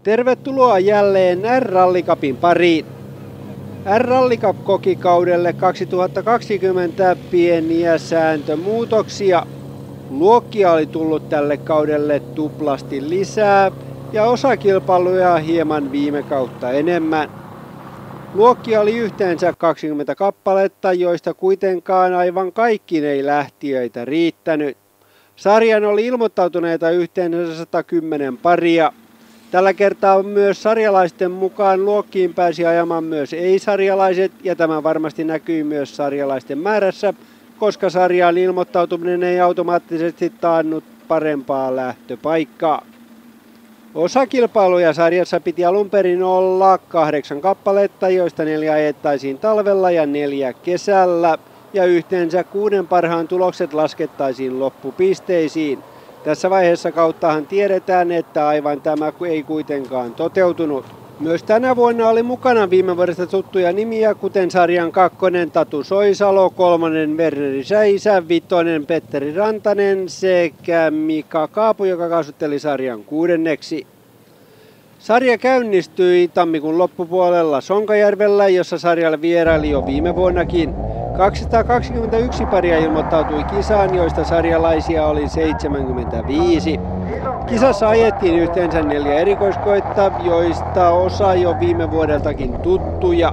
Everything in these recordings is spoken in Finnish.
Tervetuloa jälleen R-Rally Cupin pariin. R-Rally Cup koki kaudelle 2020 pieniä sääntömuutoksia. Luokkia oli tullut tälle kaudelle tuplasti lisää ja osakilpailuja hieman viime kautta enemmän. Luokkia oli yhteensä 20 kappaletta, joista kuitenkaan aivan kaikkiin ei lähtijöitä riittänyt. Sarjan oli ilmoittautuneita yhteensä 110 paria. Tällä kertaa myös sarjalaisten mukaan luokkiin pääsi ajamaan myös ei-sarjalaiset, ja tämä varmasti näkyy myös sarjalaisten määrässä, koska sarjaan ilmoittautuminen ei automaattisesti taannut parempaa lähtöpaikkaa. Osakilpailuja sarjassa piti alun perin olla 8 kappaletta, joista 4 ajettaisiin talvella ja 4 kesällä, ja yhteensä 6 parhaan tulokset laskettaisiin loppupisteisiin. Tässä vaiheessa kauttahan tiedetään, että aivan tämä ei kuitenkaan toteutunut. Myös tänä vuonna oli mukana viime vuodesta tuttuja nimiä, kuten sarjan 2. Tatu Soisalo, 3. Verneri Säisä, 5. Petteri Rantanen sekä Mika Kaapu, joka kaasutteli sarjan 6. Sarja käynnistyi tammikuun loppupuolella Sonkajärvellä, jossa sarjalle vieraili jo viime vuonnakin. 221 paria ilmoittautui kisaan, joista sarjalaisia oli 75. Kisassa ajettiin yhteensä 4 erikoiskoetta, joista osa jo viime vuodeltakin tuttuja.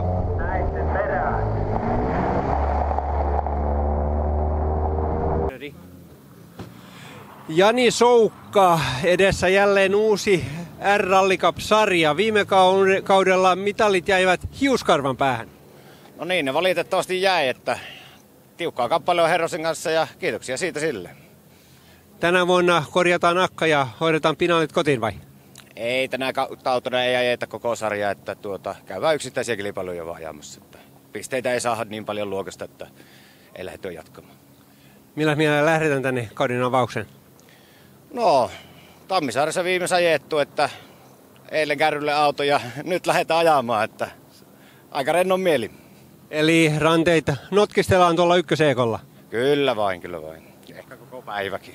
Jani Soukka, edessä jälleen uusi R-Rally Cup-sarja. Viime kaudella mitalit jäivät hiuskarvan päähän. No niin, ne valitettavasti jäi, että tiukkaa kappale on Herrosen kanssa ja kiitoksia siitä sille. Tänä vuonna korjataan akka ja hoidetaan pinaalit kotiin vai? Ei, tänä kautena ei ajeta koko sarjaa, että käydään yksittäisiä kilpailuja vaan ajamassa. Että pisteitä ei saada niin paljon luokasta, että ei lähdetä jatkamaan. Millä mielellä lähdetään tänne kauden avaukseen? No, Tammisaaressa viimeis ajettu, että eilen kärrylle auto ja nyt lähdetään ajamaan, että aika rennon mieli. Eli ranteita notkistellaan tuolla ykköseekolla? Kyllä vain. Ehkä koko päiväkin.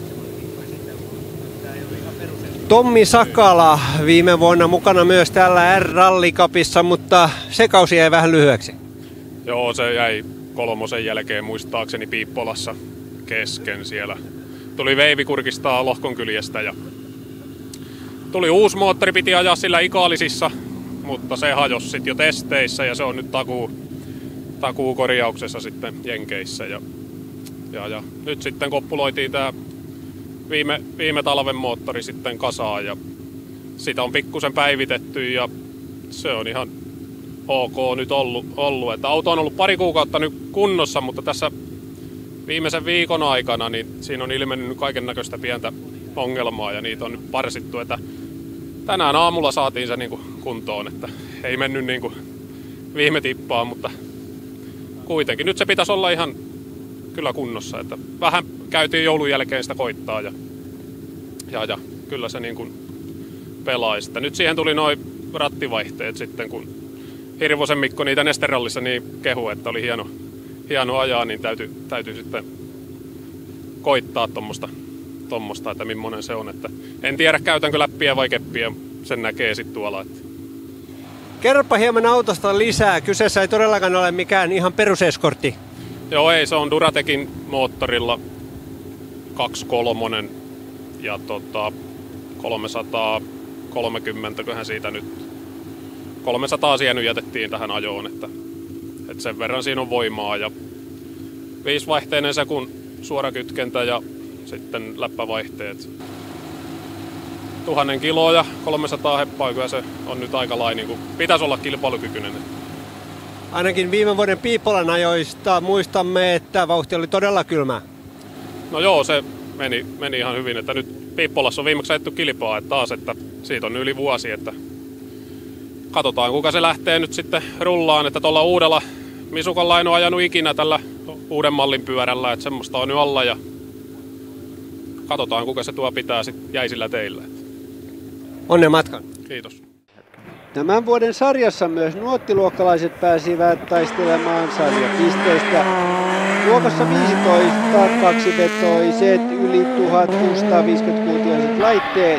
Tommi Sakala viime vuonna mukana myös täällä R-Rally Cupissa, mutta se kausi jäi vähän lyhyeksi. Joo, se jäi 3. jälkeen muistaakseni Piippolassa kesken siellä. Tuli veivi kurkistaa lohkonkyljestä ja tuli uusi moottori, piti ajaa sillä Ikaalisissa, mutta se hajosi sitten jo testeissä ja se on nyt takuukorjauksessa sitten Jenkeissä. Ja nyt sitten koppuloitiin tämä viime talven moottori sitten kasaan ja sitä on pikkusen päivitetty ja se on ihan ok nyt ollut. Että auto on ollut pari kuukautta nyt kunnossa, mutta tässä viimeisen viikon aikana niin siinä on ilmennyt kaiken näköistä pientä ongelmaa ja niitä on nyt parsittu. Että tänään aamulla saatiin se niinku kuntoon, että ei mennyt niinku viime tippaan, mutta kuitenkin nyt se pitäisi olla ihan kyllä kunnossa. Että vähän käytiin joulun jälkeen sitä koittaa ja kyllä se niin kuin pelaisi. Nyt siihen tuli noin rattivaihteet sitten, kun Hirvosen Mikko niitä Nesterallissa niin kehui, että oli hieno ajaa, niin täytyy sitten koittaa tommosta, että millainen se on. Että en tiedä, käytänkö läppiä vai keppiä, sen näkee sitten tuolla. Että. Kerropa hieman autosta lisää. Kyseessä ei todellakaan ole mikään ihan peruseskortti. Joo, ei, se on Duratekin moottorilla 2.3 ja 330, köhän siitä nyt 300 sienu jätettiin tähän ajoon, että sen verran siinä on voimaa ja 5-vaihteinen sekun suorakytkentä ja sitten läppävaihteet. 1000 kiloa ja 300 heppaa, kyllä se on nyt aika lailla, niin kuin pitäisi olla kilpailukykyinen. Ainakin viime vuoden Piippolan ajoista muistamme, että vauhti oli todella kylmä. No joo, se meni ihan hyvin, että nyt Piippolassa on viimeksi ajettu kilpaa taas, että siitä on yli vuosi, että katsotaan kuka se lähtee nyt sitten rullaan, että tuolla uudella Misukalla en ole ajanut ikinä tällä uuden mallin pyörällä, että semmoista on nyt alla ja katsotaan kuka se tuo pitää sitten jäisillä teillä. Onnen matkan. Kiitos. Tämän vuoden sarjassa myös nuottiluokkalaiset pääsivät taistelemaan sarjapisteistä. Luokassa 15 kaksivetoiset yli 1650-kuutioiset laitteet.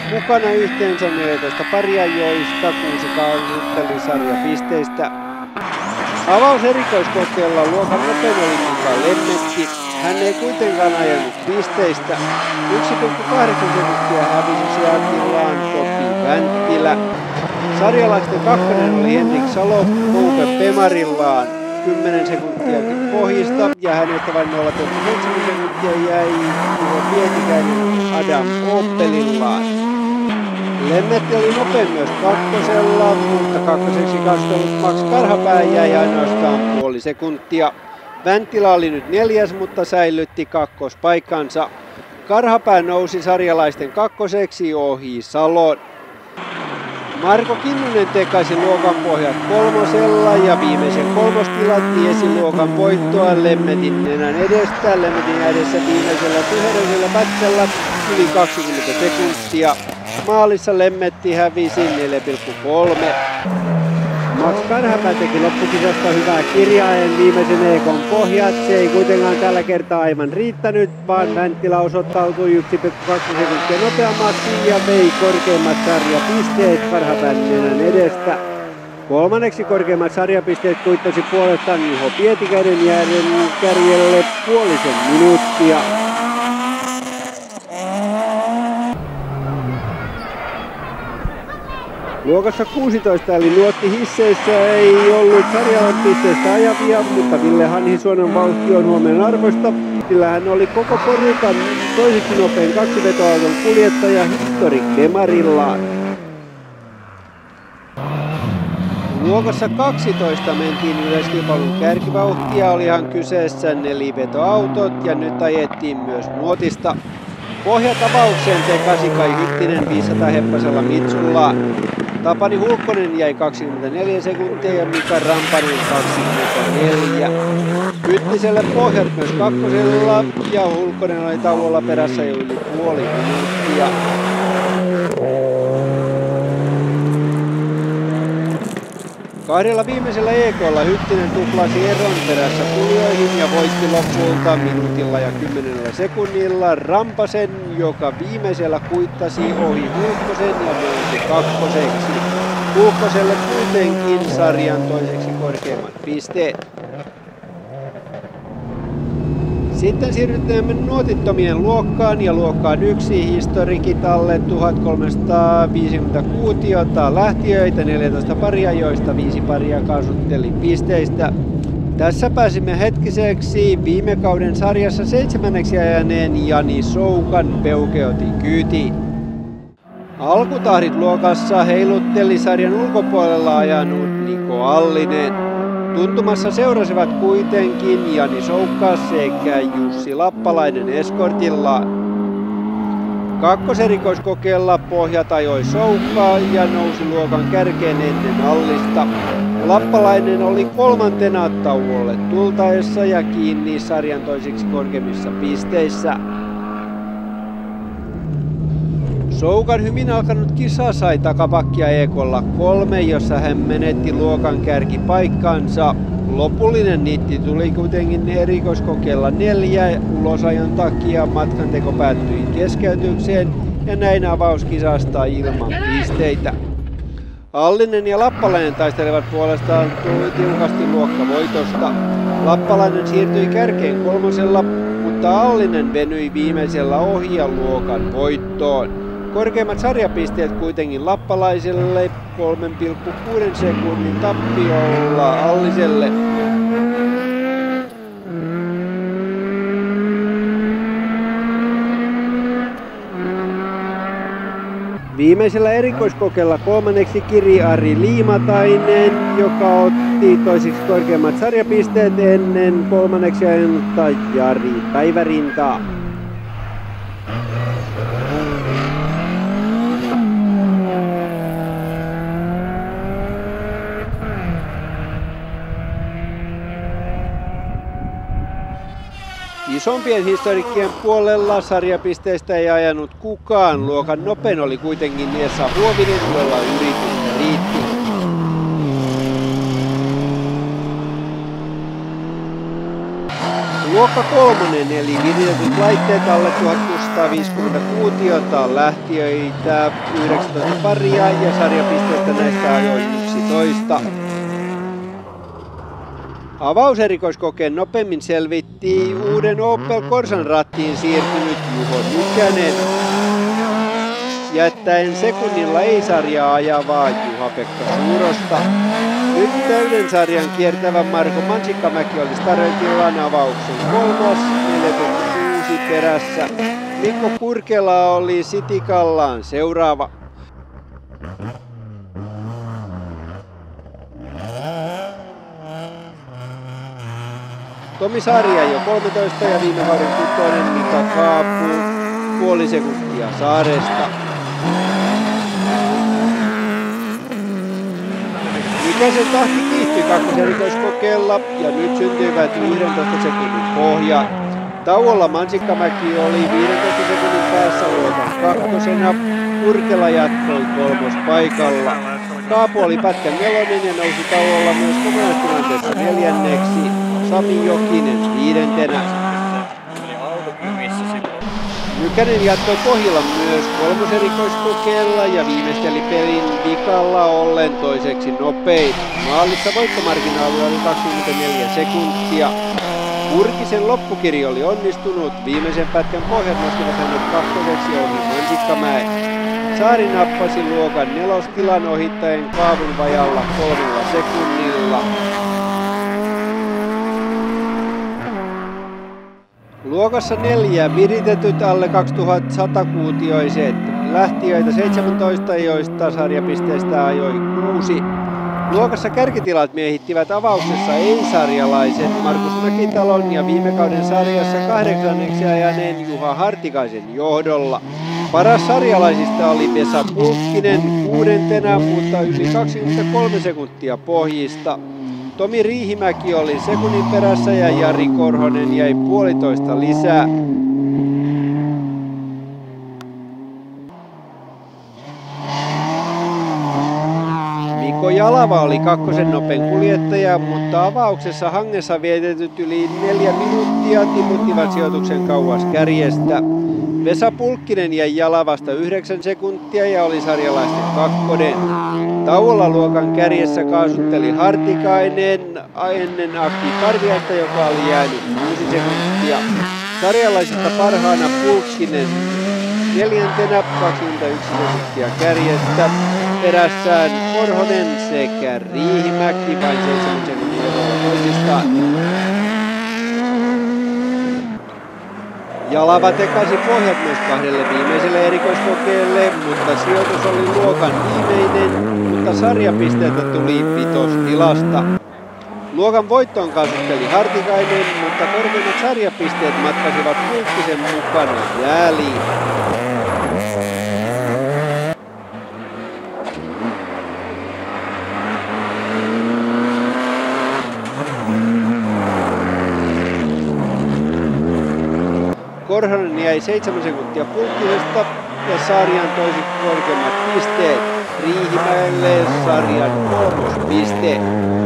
Mukana yhteensä 14 paria, joista 6 kaasutteli sarjapisteistä. Avauserikoiskokeella luokan nopein oli Mika Lemmetti. Hän ei kuitenkaan ajanut pisteistä. 1,8 sekuntia hävisi sijaintillaan Topi Vänttila. Sarjalaisten kakkonen oli Henrik Salo Poupe Pemarillaan 10 sekuntia pohjista ja hänestä vain 0,7 sekuntia jäi Juho Pietikäinen Adam Oppelillaan. Lemmetti oli nopein myös kakkosella, mutta kakkoseksi kastellut Max Karhapää jäi ainoastaan puoli sekuntia. Vänttila oli nyt 4., mutta säilytti kakkospaikkansa. Karhapää nousi sarjalaisten kakkoseksi ohi Salon. Marko Kinnunen tekaisi luokan pohjat 3. ja viimeisen 3. tilat tiesi luokan voittoa Lemmetin nenän edestä. Lemmetin edessä viimeisellä tyhjäisellä pätkällä yli 20 sekuntia. Maalissa Lemmetti hävisi 4,3. Max Karhapää teki loppukisasta hyvää kirjaen viimeisen EK:n pohjat. Se ei kuitenkaan tällä kertaa aivan riittänyt, vaan Vänttila osoittautui 1,2 sekuntia nopeammaksi ja vei korkeimmat sarjapisteet Karhapään nenän edestä. Kolmanneksi korkeimmat sarjapisteet kuittasi puolestaan Juho Pietikäinen jääden kärjelle puolisen minuuttia. Luokassa 16 eli nuottihisseissä ei ollut sarjapisteestä ajavia, mutta Ville Hanhisuonan vauhti on huomenna arvoista, sillä hän oli koko porukan toiseksi nopein kaksivetoauton kuljettaja Historic Demarillaan. Luokassa 12 mentiin yleiskilpailun kärkivauhtia, olihan kyseessä nelivetoautot ja nyt ajettiin myös nuotista. Pohjatapaukseen tekasi Kai Hyttinen 500 heppasella Mitsullaan. Tapani Hulkkonen jäi 24 sekuntia ja Mika Rampanen 24. Hyttiselle pohjat myös kakkosella ja Hulkkonen oli tauolla perässä jo yli puoli minuuttia. Kahdella viimeisellä EK:lla Hyttinen tuplasi eron perässä tulijoihin ja voitti lopulta minuutilla ja 10 sekunnilla Rampasen, joka viimeisellä kuittasi ohi Hulkkosen ja nousi kakkoseksi. Hulkkoselle kuitenkin sarjan toiseksi korkeimmat pisteet. Sitten siirrytään nuotittomien luokkaan ja luokkaan 1 Historikitalle 1350 kuutiota lähtiöitä, 14 paria, joista 5 paria kaasutteli pisteistä. Tässä pääsimme hetkiseksi viime kauden sarjassa 7. ajaneen Jani Soukan Peugeotin kyytiin. Alkutahdit luokassa heilutteli sarjan ulkopuolella ajanut Niko Allinen. Tuntumassa seurasivat kuitenkin Jani Soukka sekä Jussi Lappalainen eskortillaan. Kakkoserikoiskokeella pohjat ajoi Soukka ja nousi luokan kärkeen ennen Allista. Lappalainen oli 3. tauolle tultaessa ja kiinni sarjan toisiksi korkeimmissa pisteissä. Soukan hyvin alkanut kisa sai takapakkia EK:lla 3, jossa hän menetti luokan kärkipaikkansa. Lopullinen niitti tuli kuitenkin erikoiskokeella 4. Ulosajon takia matkanteko päättyi keskeytykseen ja näin avauskisasta ilman pisteitä. Allinen ja Lappalainen taistelevat puolestaan tiukasti luokkavoitosta. Lappalainen siirtyi kärkeen 3, mutta Allinen venyi viimeisellä ohi ja luokan voittoon. Korkeimmat sarjapisteet kuitenkin lappalaiselle 3,6 sekunnin tappiolla Alliselle. Viimeisellä erikoiskokeella 3. kiri Ari Liimatainen, joka otti toiseksi korkeimmat sarjapisteet ennen 3. ajanutta Jari Päivärintaa. Isompien historiikkien puolella sarjapisteistä ei ajanut kukaan. Luokan nopein oli kuitenkin Esa Huovinen, jolla yritystä riitti. Luokka 3, eli viritetyt laitteet alle 1650 kuutiota, lähtiöitä 19 paria ja sarjapisteistä näistä ajoi 11. Avauserikoiskokeen nopeimmin selvitti uuden Opel Corsan rattiin siirtynyt Juho Nykänen, jättäen sekunnilla ei-sarjaa ajavaa Juha-Pekka Suurosta. Nyt täyden sarjan kiertävä Marko Mansikkamäki oli startillaan avauksen 3. 4,6 perässä. Mikko Kurkela oli Sitikallaan seuraava. Tomi Sarja jo 13 ja viime kauden 6. Mika Kaapu puoli sekuntia Saaresta. Nykäsen tahti kiihtyi kakkoserikoiskokeella ja nyt syntyivät 11 sekunnin pohjat. Tauolla Mansikkamäki oli 15 sekunnin päässä luokan kakkosena. Kurkela jatkoi kolmospaikalla. Kaapu oli pätkän 4. ja nousi tauolla myös kokonaistilanteessa 4. Sami Jokinen 5. Nykänen jatkoi pohjilla myös kolmoserikoiskokeella ja viimeisteli pelin vikalla ollen toiseksi nopein. Maalissa voittomarginaali oli 24 sekuntia. Kurkisen loppukirja oli onnistunut. Viimeisen pätkän pohjat nostivat hänet kakkoseksi ohi Mansikkamäen. Saari nappasi luokan 4. tilan ohittaen Kaavun vajalla 3 sekunnilla. Luokassa 4 viritetyt alle 2100-kuutioiset, lähtiöitä 17, joista sarjapisteistä ajoi 6. Luokassa kärkitilat miehittivät avauksessa ei-sarjalaiset Markus Mäkitalon ja viime kauden sarjassa 8. ajaneen Juha Hartikaisen johdolla. Paras sarjalaisista oli Vesa Pulkkinen 6. mutta yli 23 sekuntia pohjista. Tomi Riihimäki oli sekunnin perässä ja Jari Korhonen jäi 1,5 lisää. Mikko Jalava oli kakkosen nopein kuljettaja, mutta avauksessa hangessa vietetyt yli 4 minuuttia tiputtivat sijoituksen kauas kärjestä. Vesa Pulkkinen jäi Jalavasta 9 sekuntia ja oli sarjalaisten 2. Tauolla luokan kärjessä kaasutteli Hartikainen ennen Aki Parviaista, joka oli jäänyt 6 sekuntia. Sarjalaisista parhaana Pulkkinen 4. 21 sekuntia kärjestä. Perässään Korhonen sekä Riihimäki vain 7 sekuntia toisistaan. Jalava tekasi pohjat myös 2 viimeiselle erikoiskokeelle, mutta sijoitus oli luokan viimeinen, mutta sarjapisteitä tuli 5. tilasta. Luokan voittoon kaasutteli Hartikainen, mutta korkeimmat sarjapisteet matkasivat Pulkkisen mukana jääliin. Korhonen jäi 7 sekuntia Pulkkisesta ja sarjan toisi korkeimmat pisteet. Riihimäelle sarjan 3. piste.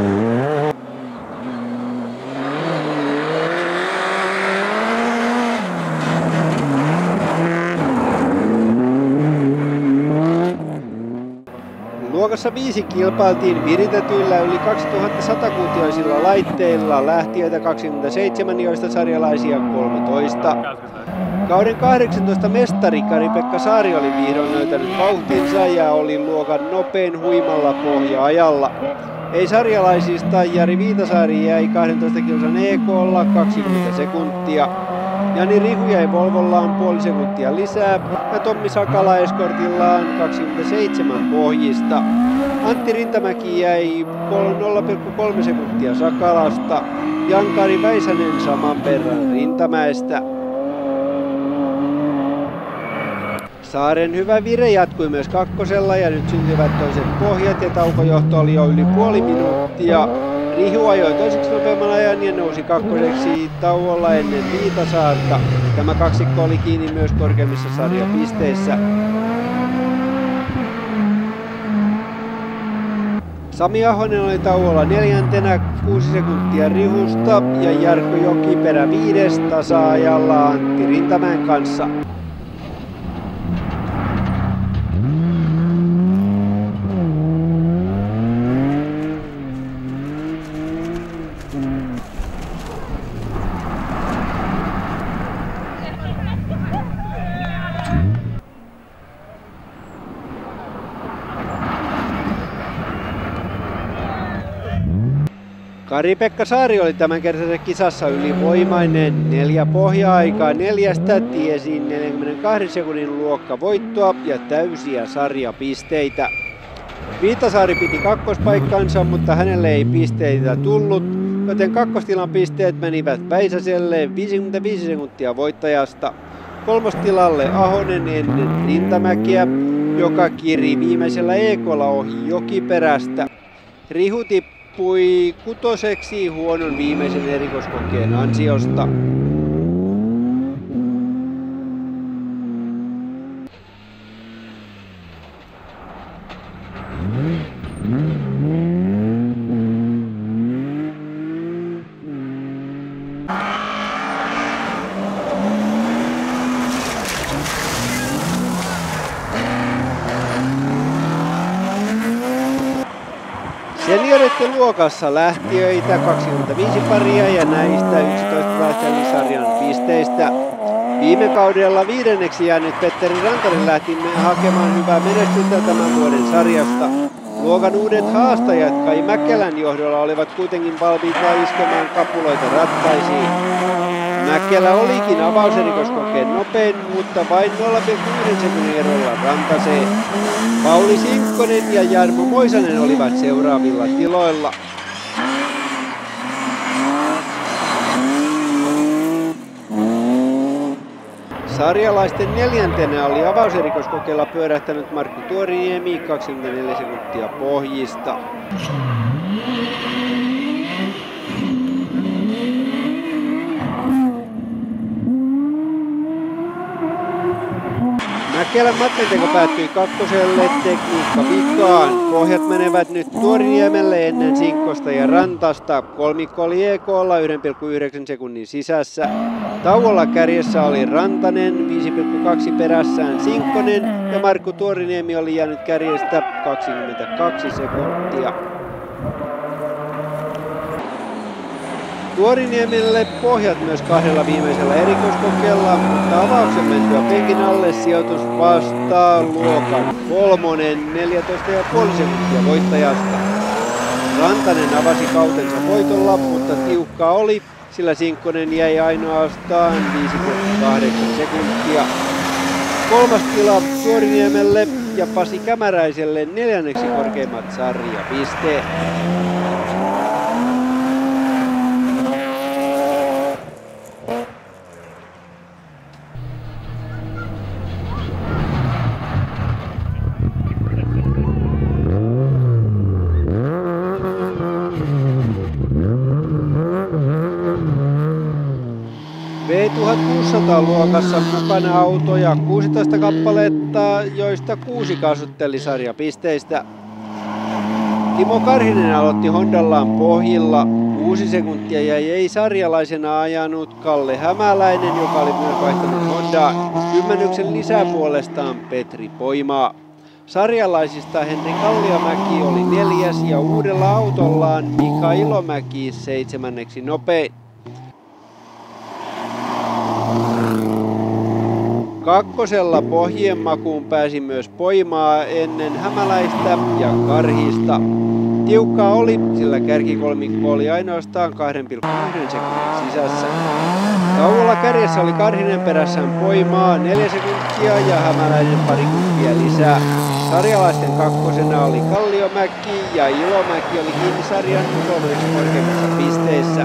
Luokassa 5 kilpailtiin viritetyillä yli 2100-kuutioisilla laitteilla, lähtiöitä 27, joista sarjalaisia 13. Kauden 18 mestari Kari-Pekka Saari oli vihdoin löytänyt vauhtinsa ja oli luokan nopein huimalla pohja-ajalla. Ei sarjalaisista Jari Viitasaari jäi 12 kilsan EK:lla 20 sekuntia. Jani Rihu jäi Volvollaan 0,5 sekuntia lisää ja Tommi Sakala Eskortillaan 27 pohjista. Antti Rintamäki jäi 0,3 sekuntia Sakalasta. Jankari Väisänen saman verran Rintamäestä. Saaren hyvä vire jatkui myös kakkosella ja nyt syntyivät toiset pohjat ja taukojohto oli jo yli 0,5 minuuttia. Rihu ajoi toiseksi nopeamman ajan ja nousi kakkoseksi tauolla ennen Viitasaarta. Tämä kaksikko oli kiinni myös korkeimmissa sarjapisteissä. Sami Ahonen oli tauolla 4. 6 sekuntia Rihusta ja Jarkko Jokiperä 5. tasa-ajalla Antti Rintamäen kanssa. Kari-Pekka Saari oli tämänkertaisessa kisassa ylivoimainen. 4 pohja-aikaa 4 tiesi 42 sekunnin luokkavoittoa ja täysiä sarjapisteitä. Viitasaari piti kakkospaikkansa, mutta hänelle ei pisteitä tullut, joten kakkostilan pisteet menivät Väisäselle 55 sekuntia voittajasta. Kolmostilalle Ahonen ennen Rintamäkeä, joka kiri viimeisellä EK:lla ohi Jokiperästä. Rihu tippui 6. huonon viimeisen erikoiskokeen ansiosta. Senioritten luokassa lähtiöitä 25 paria ja näistä 11 taisteli sarjan pisteistä. Viime kaudella 5. jäänyt Petteri Rantanen lähti hakemaan hyvää menestystä tämän vuoden sarjasta. Luokan uudet haastajat Kai Mäkelän johdolla olivat kuitenkin valmiita iskemaan kapuloita rattaisiin. Mäkelä olikin avauserikoskokeen nopein, mutta vain 0,1 sekunnin erolla Rantaseen. Pauli Sinkkonen ja Jarmo Moisanen olivat seuraavilla tiloilla. Sarjalaisten 4. oli avauserikoskokeella pyörähtänyt Markku Tuoriniemi 24 sekuntia pohjista. Mäkelän matkanteko päättyi 2. tekniikka vikaan. Pohjat menevät nyt Tuoriniemelle ennen Sinkkosta ja Rantasta. Kolmikko oli EK:lla 1,9 sekunnin sisässä. Tauolla kärjessä oli Rantanen, 5,2 perässään Sinkkonen ja Markku Tuoriniemi oli jäänyt kärjestä 22 sekuntia. Tuoriniemelle pohjat myös 2 viimeisellä erikoiskokeella, mutta avauksen mentyä penkin alle sijoitus vastaa luokan 3, 14,5 sekuntia voittajasta. Rantanen avasi kautensa voitolla, mutta tiukkaa oli, sillä Sinkkonen jäi ainoastaan 5,8 sekuntia. 3. tila Tuoriniemelle ja Pasi Kämäräiselle 4. korkeimmat sarjapisteet. V1600-luokassa mukana autoja 16 kappaletta, joista 6 kassutteli sarjapisteistä. Timo Karhinen aloitti Hondallaan pohjilla. 6 sekuntia ja ei sarjalaisena ajanut Kalle Hämäläinen, joka oli myös vaihtanut Hondaan. 10 lisää puolestaan Petri Poimaa. Sarjalaisista Henri Kalliomäki oli 4. ja uudella autollaan Mika Ilomäki 7. nopein. 2. pohjien makuun pääsi myös Poimaa ennen Hämäläistä ja Karhista. Tiukkaa oli, sillä kärkikolmikko oli ainoastaan 2,1 sekunnin sisässä. Tauolla kärjessä oli Karhinen perässään Poimaa 4 sekuntia ja Hämäläinen pari sekuntia lisää. Sarjalaisten 2. oli Kalliomäki ja Ilomäki oli kiinni sarjan 3. korkeimmassa pisteissä.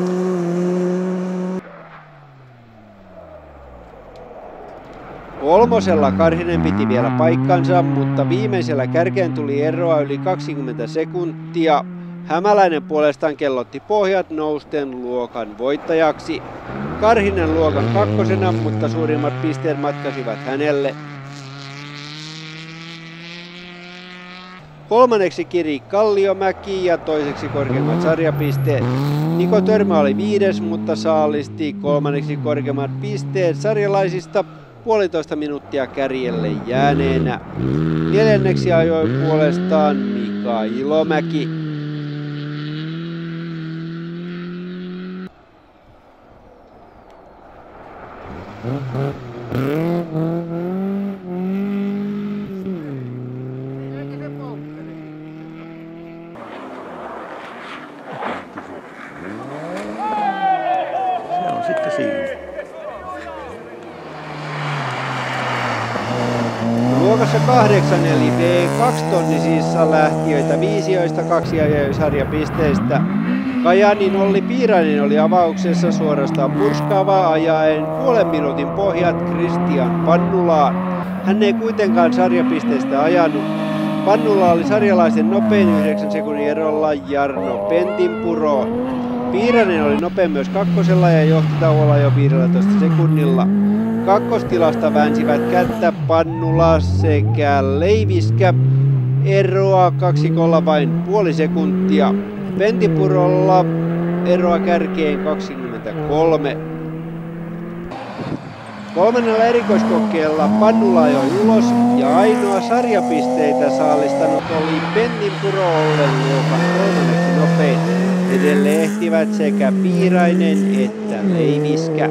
3. Karhinen piti vielä paikkansa, mutta viimeisellä kärkeen tuli eroa yli 20 sekuntia. Hämäläinen puolestaan kellotti pohjat nousten luokan voittajaksi. Karhinen luokan 2, mutta suurimmat pisteet matkasivat hänelle. Kolmanneksi Kiri Kalliomäki ja toiseksi korkeimmat sarjapisteet. Niko Törmä oli 5, mutta saalisti kolmanneksi korkeimmat pisteet sarjalaisista 1,5 minuuttia kärjelle jääneenä. Neljänneksi ajoi puolestaan Mika Ilomäki. Se on sitten siinä. Luokassa 8 eli V2-tonnisissa lähtiöitä 5, joista 2 ajoi sarjapisteistä. Kajanin Olli Piirainen oli avauksessa suorastaan purskaava ajaen 0,5 minuutin pohjat Kristian Pannulaan. Hän ei kuitenkaan sarjapisteistä ajanut. Pannula oli sarjalaisen nopein 9 sekunnin erolla Jarno Pentinpuroon. Piirainen oli nopein myös kakkosella ja johti tauolla jo 15 sekunnilla. Kakkostilasta väänsivät kättä Pannula sekä Leiviskä, eroa kaksikolla vain 0,5 sekuntia. Pentinpurolla eroa kärkeen 23. Kolmannella erikoiskokeella Pannula ajoi ulos ja ainoa sarjapisteitä saalistanut oli Pentinpuro ollen luokan 3. nopein. Edelle ehtivät sekä Piirainen että Leiviskä.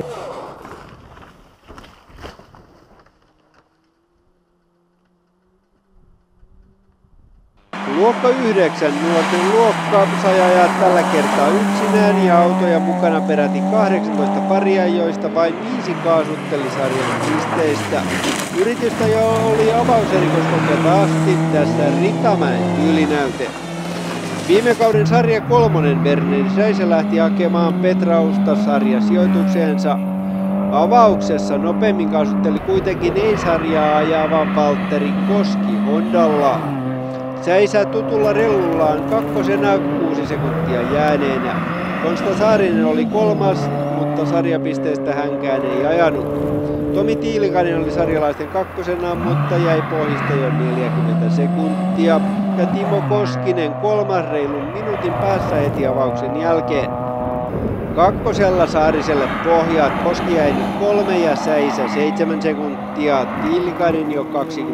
Luokka 9 nuorten luokka sai ajaa tällä kertaa yksinään ja autoja mukana peräti 18 paria, joista vain 5 kaasutteli sarjan pisteistä. Yritystä jo oli avauserikoiskokeelta asti tässä Rikamäen tyylinäyte. Viime kauden sarja 3 Berner Säisä lähti hakemaan Petrausta sarjasijoitukseensa. Avauksessa nopeimmin kaasutteli kuitenkin ei-sarjaa ajava Valtteri Koski Hondalla. Säisä tutulla rellullaan kakkosena 6 sekuntia jääneenä. Konsta Saarinen oli 3, mutta sarjapisteestä hänkään ei ajanut. Tomi Tiilikainen oli sarjalaisten kakkosena, mutta jäi pohjista jo 40 sekuntia. Ja Timo Koskinen 3 reilun minuutin päässä heti avauksen jälkeen. Kakkosella Saariselle pohjat, Koski jäi nyt 3 ja Säisä 7 sekuntia, Tiilikainen jo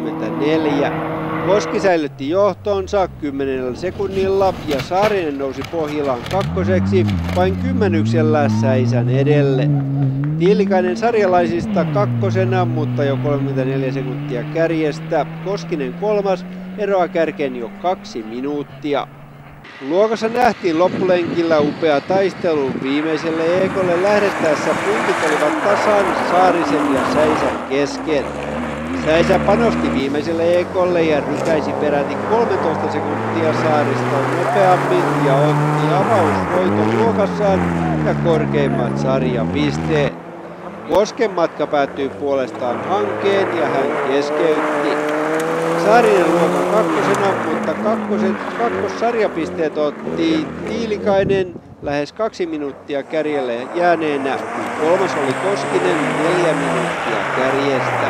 24. Koski säilytti johtonsa 10 sekunnilla ja Saarinen nousi pohjillaan kakkoseksi vain 10 Säisän edelle. Tiilikainen sarjalaisista kakkosena, mutta jo 34 sekuntia kärjestä. Koskinen 3, eroa kärkeen jo 2 minuuttia. Luokassa nähtiin loppulenkillä upea taistelu. Viimeiselle Ekolle lähdettäessä puntit olivat tasan Saarisen ja Säisän kesken. Säisä panosti viimeiselle Ekolle ja rykäisi peräti 13 sekuntia Saarista nopeammin ja otti avausvoiton luokassaan ja korkeimmat sarjapisteet. Kosken matka päättyi puolestaan hankeen ja hän keskeytti. Saarinen luokan kakkosena, mutta kakkossarjapisteet otti Tiilikainen lähes 2 minuuttia kärjelle jääneenä. 3 oli Koskinen 4 minuuttia kärjestä.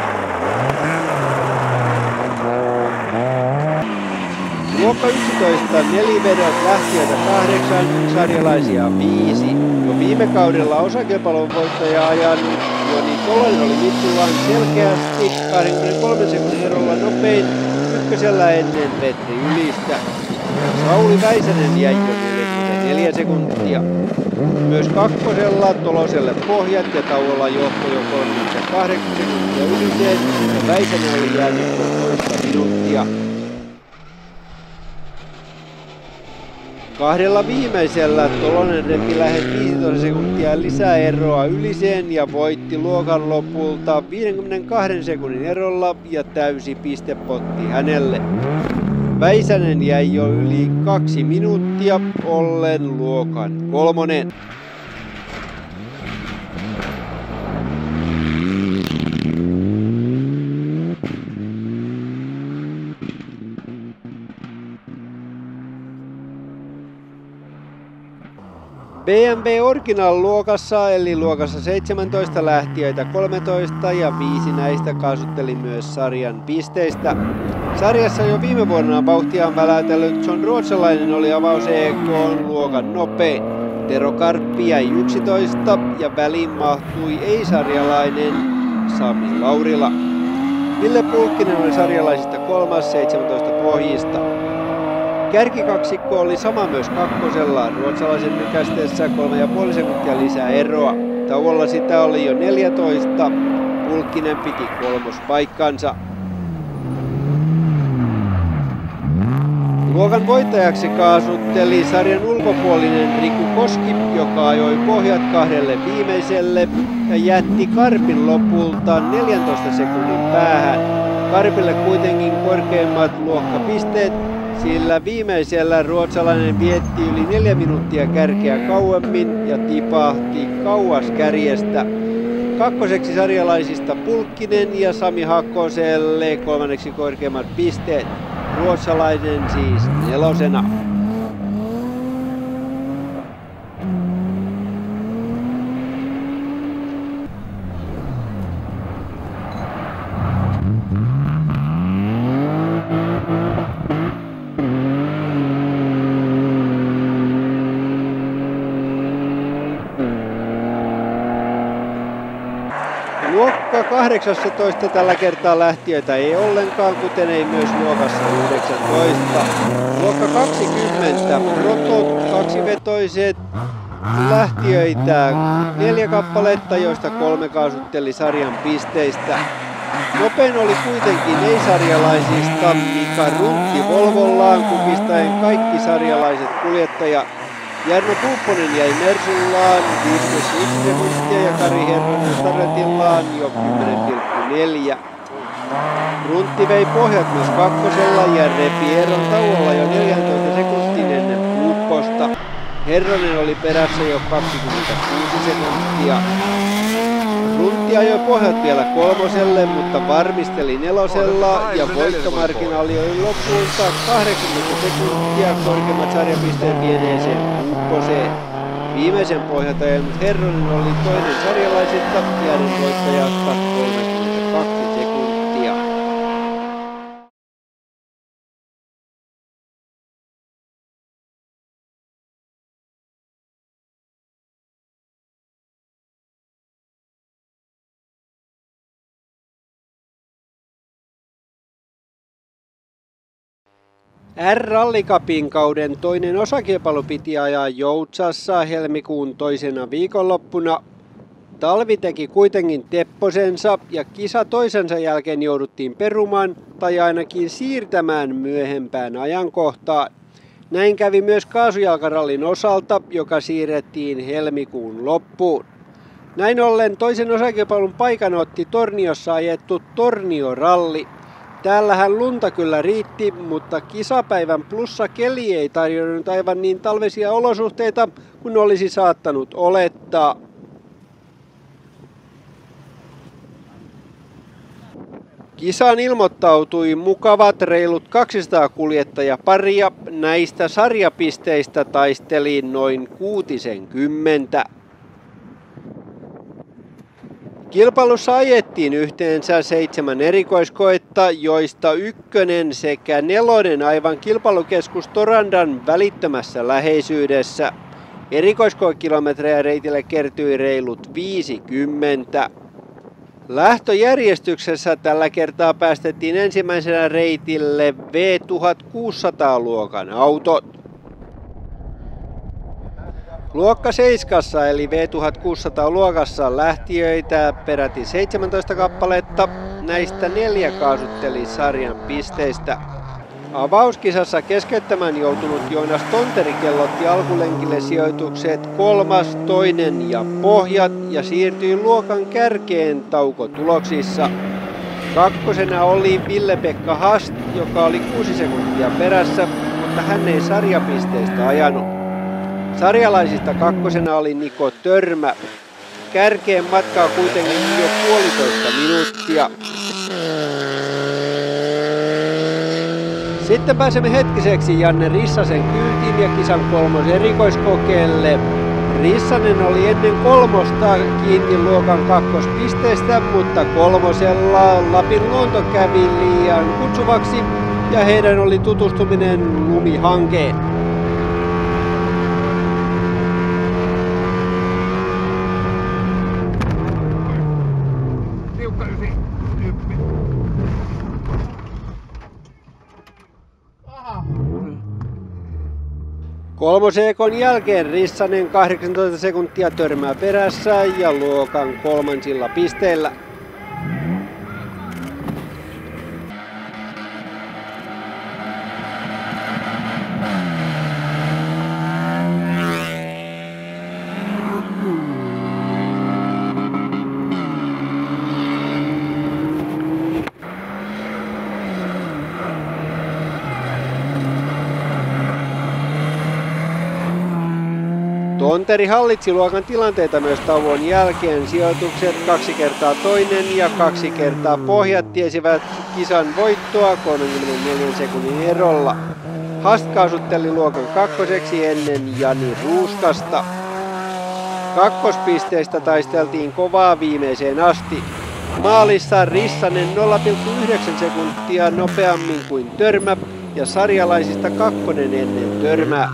Luokka 11, nelivedot lähtiöitä 8, sarjalaisia 5. Jo viime kaudella osakilpailun voittaja ajanut Joni Tolonen oli mitsullaan selkeästi 23 sekunnin erolla nopein ykkösellä ennen Petri Ylistä. Sauli Väisänen jäi jo 44 sekuntia. Myös kakkosella Toloselle pohjat ja tauolla johto jo 38 sekuntia Yliseen ja Väisänen oli jäänyt 11 minuuttia. Kahdella viimeisellä Tolonen repi lähes 15 sekuntia lisäeroa Yliseen ja voitti luokan lopulta 52 sekunnin erolla ja täysi pistepotti hänelle. Väisänen jäi jo yli 2 minuuttia ollen luokan 3. BMW Original-luokassa eli luokassa 17 lähtiöitä 13 ja 5 näistä kaasutteli myös sarjan pisteistä. Sarjassa jo viime vuonna vauhtiaan väläytellyt John Ruotsalainen oli avaus EK-luokan nopein. Tero Karppi jäi 11 ja väliin mahtui ei-sarjalainen Sami Laurila. Ville Pulkkinen oli sarjalaisista 3. 17 pohjista. Kärkikaksikko oli sama myös kakkosella, ruotsalaisen nykästessä 3,5 sekuntia lisää eroa. Tauolla sitä oli jo 14, Pulkkinen piti kolmospaikkansa. Luokan voittajaksi kaasutteli sarjan ulkopuolinen Riku Koski, joka ajoi pohjat 2 viimeiselle ja jätti Karpin lopulta 14 sekunnin päähän. Karpille kuitenkin korkeimmat luokkapisteet, sillä viimeisellä ruotsalainen vietti yli 4 minuuttia kärkeä kauemmin ja tipahti kauas kärjestä. Kakkoseksi sarjalaisista Pulkkinen ja Sami Hakkoselle 3. korkeimmat pisteet. Ruotsalainen siis 4. Luokka 18 tällä kertaa lähtiöitä ei ollenkaan, kuten ei myös luokassa 19. Luokka 20 protot, kaksivetoiset lähtiöitä 4 kappaletta, joista 3 kaasutteli sarjan pisteistä. Nopein oli kuitenkin ei-sarjalaisista Mika Runtti Volvollaan kukistaen kaikki sarjalaiset kuljettajat. Jarno Puupponen jäi Mersullaan 51 sekuntia ja Kari Herronen Starretillaan jo 10,4. Runtti vei pohjat myös kakkosella ja repi eron tauolla jo 14 sekuntin ennen Puupposta. Herronen oli perässä jo 26 sekuntia. Runtti ajoi pohjat vielä 3, mutta varmisteli 4 ja voittomarginaali oli lopulta 80 sekuntia korkeimmat sarjapisteet vieneeseen Puupposeen. Viimeisen pohjat ajanut Herronen oli toinen sarjalaisista jäänyt voittajasta 32 sekuntia. R-rallikapin kauden toinen osakilpailu piti ajaa Joutsassa helmikuun 2. viikonloppuna. Talvi teki kuitenkin tepposensa ja kisa toisensa jälkeen jouduttiin perumaan tai ainakin siirtämään myöhempään ajankohtaan. Näin kävi myös kaasujalkarallin osalta, joka siirrettiin helmikuun loppuun. Näin ollen toisen osakilpailun paikan otti Torniossa ajettu Tornio-ralli. Täällähän lunta kyllä riitti, mutta kisapäivän plussa keli ei tarjonnut aivan niin talveisia olosuhteita kuin olisi saattanut olettaa. Kisaan ilmoittautui mukavat reilut 200 kuljettajaparia, näistä sarjapisteistä taisteli noin 60. Kilpailussa ajettiin yhteensä 7 erikoiskoetta, joista 1 sekä 4 aivan kilpailukeskus Torandan välittömässä läheisyydessä. Erikoiskoekilometrejä reitille kertyi reilut 50. Lähtöjärjestyksessä tällä kertaa päästettiin ensimmäisenä reitille V1600-luokan autot. Luokka 7 eli V1600-luokassa lähtiöitä peräti 17 kappaletta, näistä 4 kaasutteli sarjan pisteistä. Avauskisassa keskeyttämään joutunut Joonas Tonteri kellotti alkulenkille sijoitukset 3., 2. ja pohjat ja siirtyi luokan kärkeen taukotuloksissa. Kakkosena oli Ville-Pekka Hast, joka oli 6 sekuntia perässä, mutta hän ei sarjapisteistä ajanut. Sarjalaisista kakkosena oli Niko Törmä. Kärkeen matkaa kuitenkin jo 1,5 minuuttia. Sitten pääsemme hetkiseksi Janne Rissasen kyytiin ja kisan 3. erikoiskokeelle. Rissanen oli ennen kolmosta kiinni luokan kakkospisteestä, mutta kolmosella Lapin luonto kävi liian kutsuvaksi ja heidän oli tutustuminen lumihankeen. Kolmosekon jälkeen Rissanen 18 sekuntia törmää perässä ja luokan kolmansilla pisteillä. Tonteri hallitsi luokan tilanteita myös tauon jälkeen. Sijoitukset 2 kertaa toinen ja 2 kertaa pohjat tiesivät kisan voittoa 34 sekunnin erolla. Hast kaasutteli luokan kakkoseksi ennen Jani Ruuskasta. Kakkospisteistä taisteltiin kovaa viimeiseen asti. Maalissa Rissanen 0,9 sekuntia nopeammin kuin Törmä ja sarjalaisista kakkonen ennen Törmää.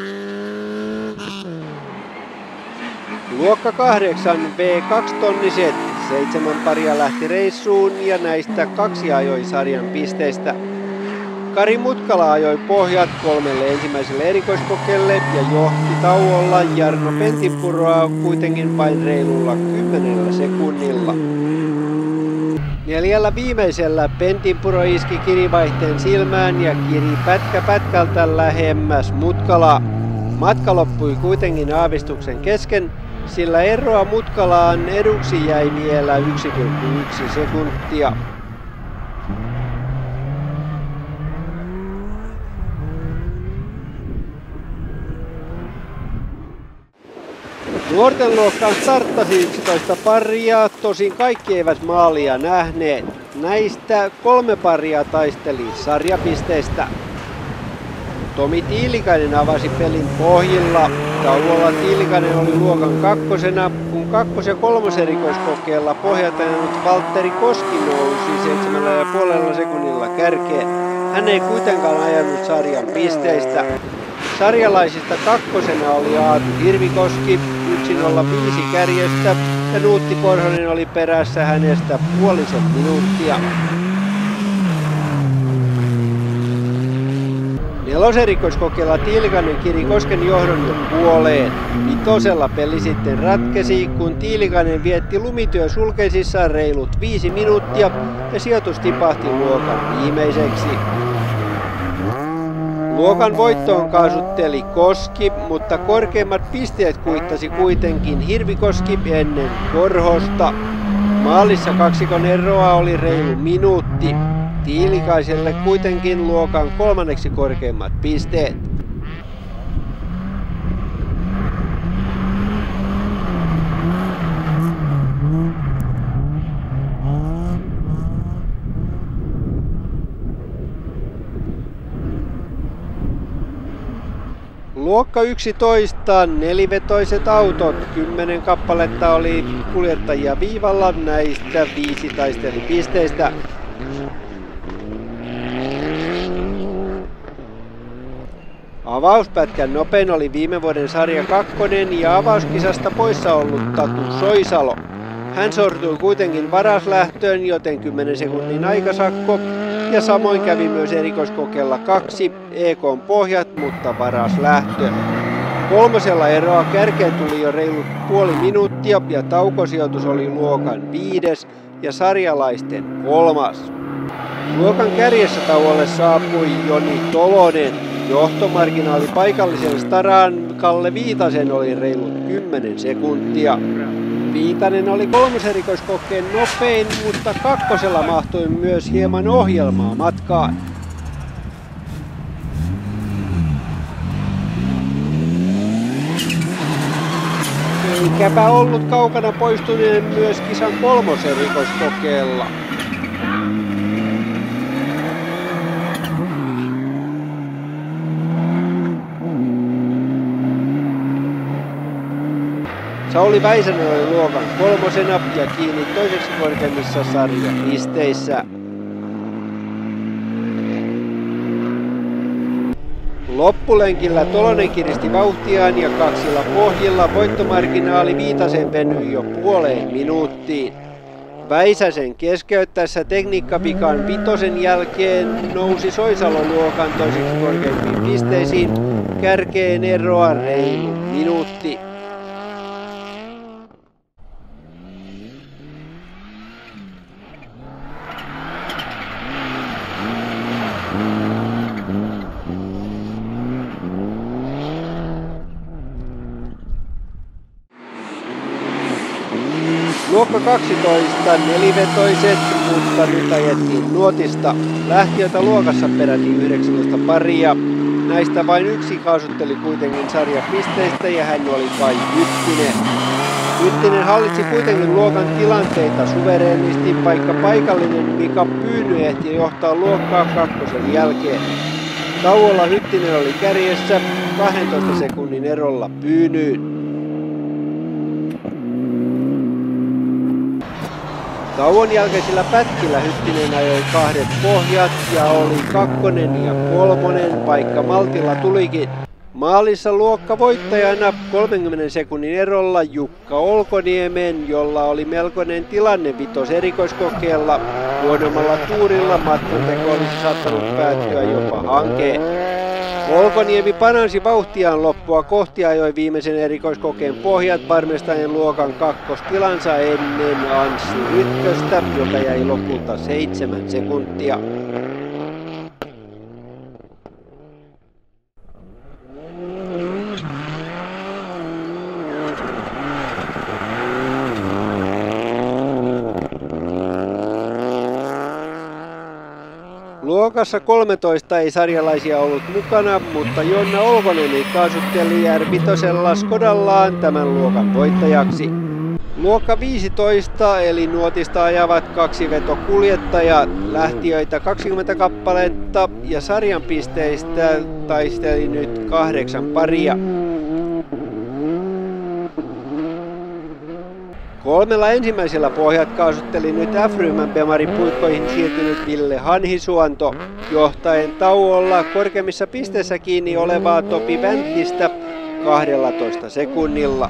Luokka 8 V2-tonniset, 7 paria lähti reissuun ja näistä 2 ajoi sarjan pisteistä. Kari Mutkala ajoi pohjat 3 ensimmäiselle erikoiskokeelle ja johti tauolla Jarno Pentinpuroa kuitenkin vain reilulla 10 sekunnilla. 4 viimeisellä Pentinpuro iski kirivaihteen silmään ja kiri pätkä pätkältä lähemmäs Mutkalaa. Matka loppui kuitenkin aavistuksen kesken, sillä eroa Mutkalaan eduksi jäi vielä 1,1 sekuntia. Nuorten luokkaan starttasi 11 paria, tosin kaikki eivät maalia nähneet. Näistä 3 paria taisteli sarjapisteistä. Tomi Tiilikainen avasi pelin pohjilla. Tauolla Tiilikainen oli luokan kakkosena, kun 2- ja 3. erikoiskokeella pohjat ajanut Valtteri Koski nousi 7,5 sekunnilla kärkeen. Hän ei kuitenkaan ajanut sarjan pisteistä. Sarjalaisista kakkosena oli Aatu Hirvikoski 1.05 kärjestä ja Nuutti Korhonen oli perässä hänestä puolisen minuuttia. 4. erikoiskokeella Tiilikainen kiri Kosken johdon jo puoleen. 5. peli sitten ratkesi, kun Tiilikainen vietti lumityö sulkeisissa reilut 5 minuuttia ja sijoitus tipahti luokan viimeiseksi. Luokan voittoon kaasutteli Koski, mutta korkeimmat pisteet kuittasi kuitenkin Hirvikoski ennen Korhosta. Maalissa kaksikon eroa oli reilu minuutti. Tiilikaiselle kuitenkin luokan 3. korkeimmat pisteet. Luokka 11, nelivetoiset autot, 10 kappaletta oli kuljettajia viivalla, näistä 5 taisteli pisteistä. Avauspätkän nopein oli viime vuoden sarja 2 ja avauskisasta poissa ollut Tatu Soisalo. Hän sortui kuitenkin varaslähtöön, joten 10 sekunnin aikasakko, ja samoin kävi myös erikoiskokeella 2 EK:n pohjat, mutta varaslähtö. 3. eroa kärkeen tuli jo reilut puoli minuuttia ja taukosijoitus oli luokan 5. ja sarjalaisten 3. Luokan kärjessä tauolle saapui Joni Tolonen. Johtomarginaali paikallisen staraan Kalle Viitasen oli reilut 10 sekuntia. Viitanen oli 3. erikoiskokeen nopein, mutta 2. mahtui myös hieman ohjelmaa matkaan. Eikäpä ollut kaukana poistuneen myös kisan 3. erikoiskokeella. Sauli Väisänen oli luokan 3. ja kiinni toiseksi korkeimmissa sarjapisteissä. Loppulenkillä Tolonen kiristi vauhtiaan ja kaksilla pohjilla voittomarginaali Viitasen venyi jo puoleen minuuttiin. Väisäsen keskeyttäessä tekniikkapikan 5 jälkeen nousi Soisalo luokan toiseksi korkeimpiin pisteisiin, kärkeen eroa reilu minuutti. Luokka 12 nelivetoiset, mutta nyt ajettiin nuotista. Lähtiöitä luokassa peräti 19 paria. Näistä vain yksi kaasutteli kuitenkin sarjapisteistä ja hän oli Kai Hyttinen. Hyttinen hallitsi kuitenkin luokan tilanteita suvereenisti, vaikka paikallinen Mika Pyyny ehti johtaa luokkaa 2. jälkeen. Tauolla Hyttinen oli kärjessä 12 sekunnin erolla Pyynyyn. Tauon jälkeisillä pätkillä Hyttinen ajoi 2 pohjat ja oli 2. ja 3, vaikka maltilla tulikin. Maalissa luokka voittajana 30 sekunnin erolla Jukka Olkoniemen, jolla oli melkoinen tilanne 5. erikoiskokeella. Huonommalla tuurilla matkanteko olisi saattanut päättyä jopa hankeen. Olkoniemi paransi vauhtiaan loppua kohti, ajoi viimeisen erikoiskokeen pohjat varmistaen luokan 2. tilansa ennen Anssi Rytköstä, joka jäi lopulta 7 sekuntia. Luokassa 13 ei sarjalaisia ollut mukana, mutta Jonna Olkoniemi kaasutteli R5 Skodallaan tämän luokan voittajaksi. Luokka 15 eli nuotista ajavat 2 vetokuljettajat, lähtiöitä 20 kappaletta ja sarjan pisteistä taisteli nyt 8 paria. 3 ensimmäisellä pohjat kaasutteli nyt F-ryhmän Bemarin puikkoihin siirtynyt Ville Hanhisuonto, johtaen tauolla korkeimmissa pisteissä kiinni olevaa Topi Vänttistä 12 sekunnilla.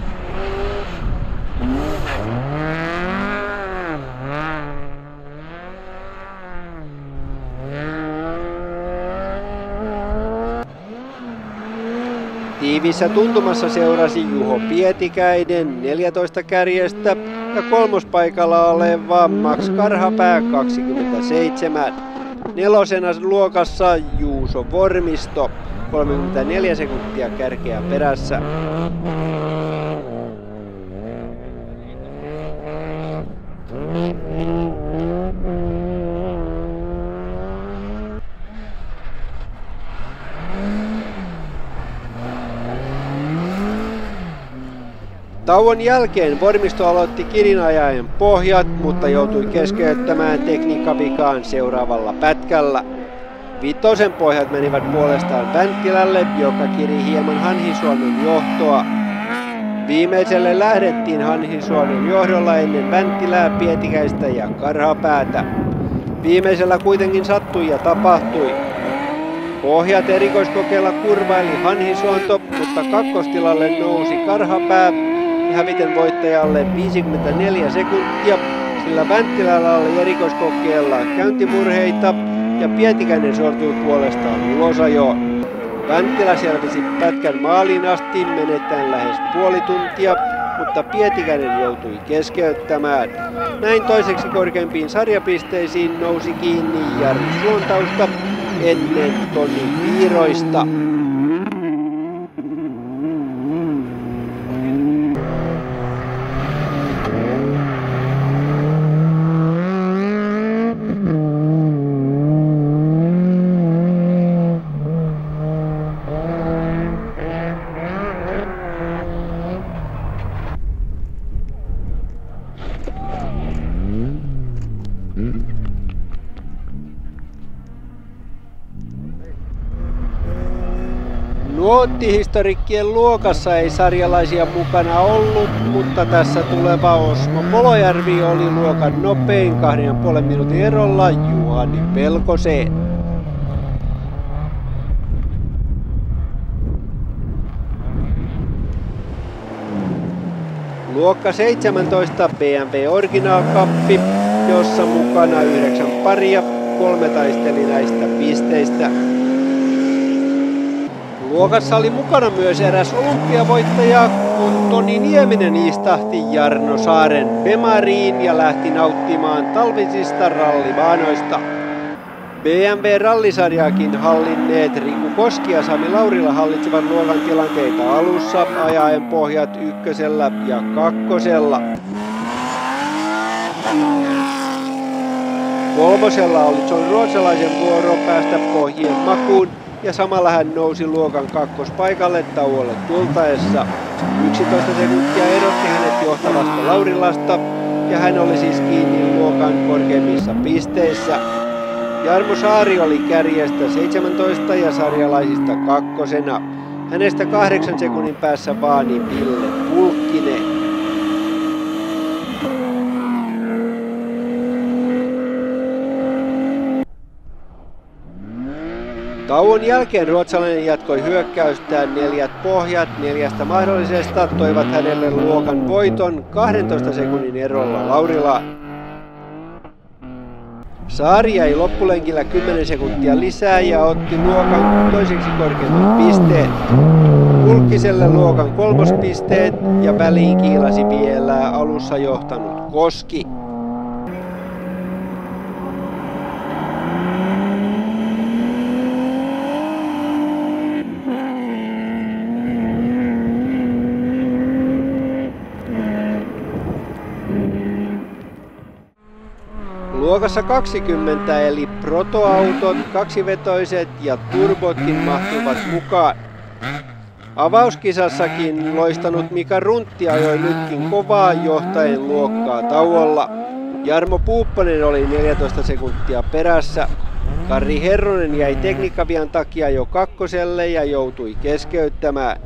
Tiivissä tuntumassa seurasi Juho Pietikäinen 14 kärjestä ja 3. paikalla oleva Max Karhapää 27. 4. luokassa Juuso Vormisto 34 sekuntia kärkeä perässä. Tauon jälkeen Vormisto aloitti kirinajajan pohjat, mutta joutui keskeyttämään tekniikkavikaan seuraavalla pätkällä. 5. pohjat menivät puolestaan Vänttilälle, joka kiri hieman Hanhisuonon johtoa. Viimeiselle lähdettiin Hanhisuonon johdolla ennen Vänttilää, Pietikäistä ja Karhapäätä. Viimeisellä kuitenkin sattui ja tapahtui. Pohjat erikoiskokeella kurvaili Hanhisuonto, mutta kakkostilalle nousi Karhapää häviten voittajalle 54 sekuntia, sillä Vänttilällä oli erikoiskokeella käyntimurheita ja Pietikäinen sortui puolestaan ulosajoon. Vänttilä selvisi pätkän maaliin asti menettäen lähes puoli tuntia, mutta Pietikäinen joutui keskeyttämään. Näin toiseksi korkeimpiin sarjapisteisiin nousi kiinni Jari Suontausta ennen Toni Viiroista. Muottihistorikkien luokassa ei sarjalaisia mukana ollut, mutta tässä tuleva Osmo Polojärvi oli luokan nopein 2,5 minuutin erolla Juhani Pelkoseen. Luokka 17 BMW Original Cup, jossa mukana 9 paria, 3 taisteli näistä pisteistä. Luokassa oli mukana myös eräs olympiavoittaja, kun Toni Nieminen istahti Jarno Saaren Bemariin ja lähti nauttimaan talvisista rallivaanoista. BMW-rallisarjaakin hallinneet Riku Koski ja Sami Laurila hallitsivat luokan tilanteita alussa ajaen pohjat 1. ja 2. 3. oli John Ruotsalaisen vuoro päästä pohjien makuun ja samalla hän nousi luokan kakkospaikalle tauolle tultaessa. 11 sekuntia erotti hänet johtavasta Laurilasta ja hän oli siis kiinni luokan korkeimmissa pisteissä. Jarmo Saari oli kärjestä 17 ja sarjalaisista 2. Hänestä 8 sekunnin päässä vaani Ville Pulkkinen. Tauon jälkeen ruotsalainen jatkoi hyökkäystään. 4 pohjat 4 mahdollisesta toivat hänelle luokan voiton 12 sekunnin erolla Laurilaan. Saari jäi loppulenkillä 10 sekuntia lisää ja otti luokan toiseksi korkeimmat pisteet. Pulkkiselle luokan 3. pisteet ja väliin kiilasi vielä alussa johtanut Koski. Luokassa 20 eli protoautot, kaksivetoiset ja turbotkin mahtuvat mukaan. Avauskisassakin loistanut Mika Runtti ajoi nytkin kovaa johtaen luokkaa tauolla. Jarmo Puupponen oli 14 sekuntia perässä. Kari Herronen jäi tekniikkavian takia jo 2. ja joutui keskeyttämään.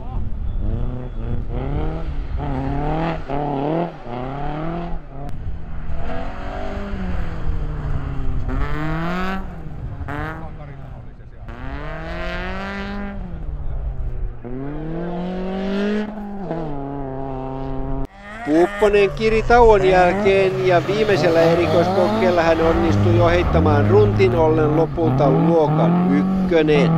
Puupponen kiri tauon jälkeen ja viimeisellä erikoiskokeella hän onnistui jo heittämään Runtin ollen lopulta luokan 1.